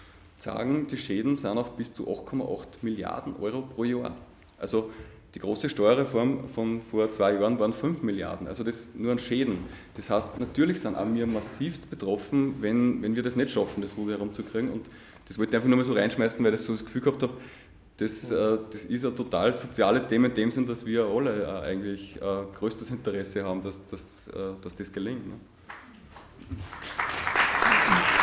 sagen, die Schäden sind auf bis zu acht Komma acht Milliarden Euro pro Jahr. Also die große Steuerreform von vor zwei Jahren waren fünf Milliarden, also das nur an Schäden. Das heißt, natürlich sind auch wir massivst betroffen, wenn, wenn wir das nicht schaffen, das Ruder herumzukriegen. Und das wollte ich einfach nur mal so reinschmeißen, weil ich so das Gefühl gehabt habe, das, äh, das ist ein total soziales Thema in dem Sinn, dass wir alle äh, eigentlich äh, größtes Interesse haben, dass, dass, äh, dass das gelingt. Ne?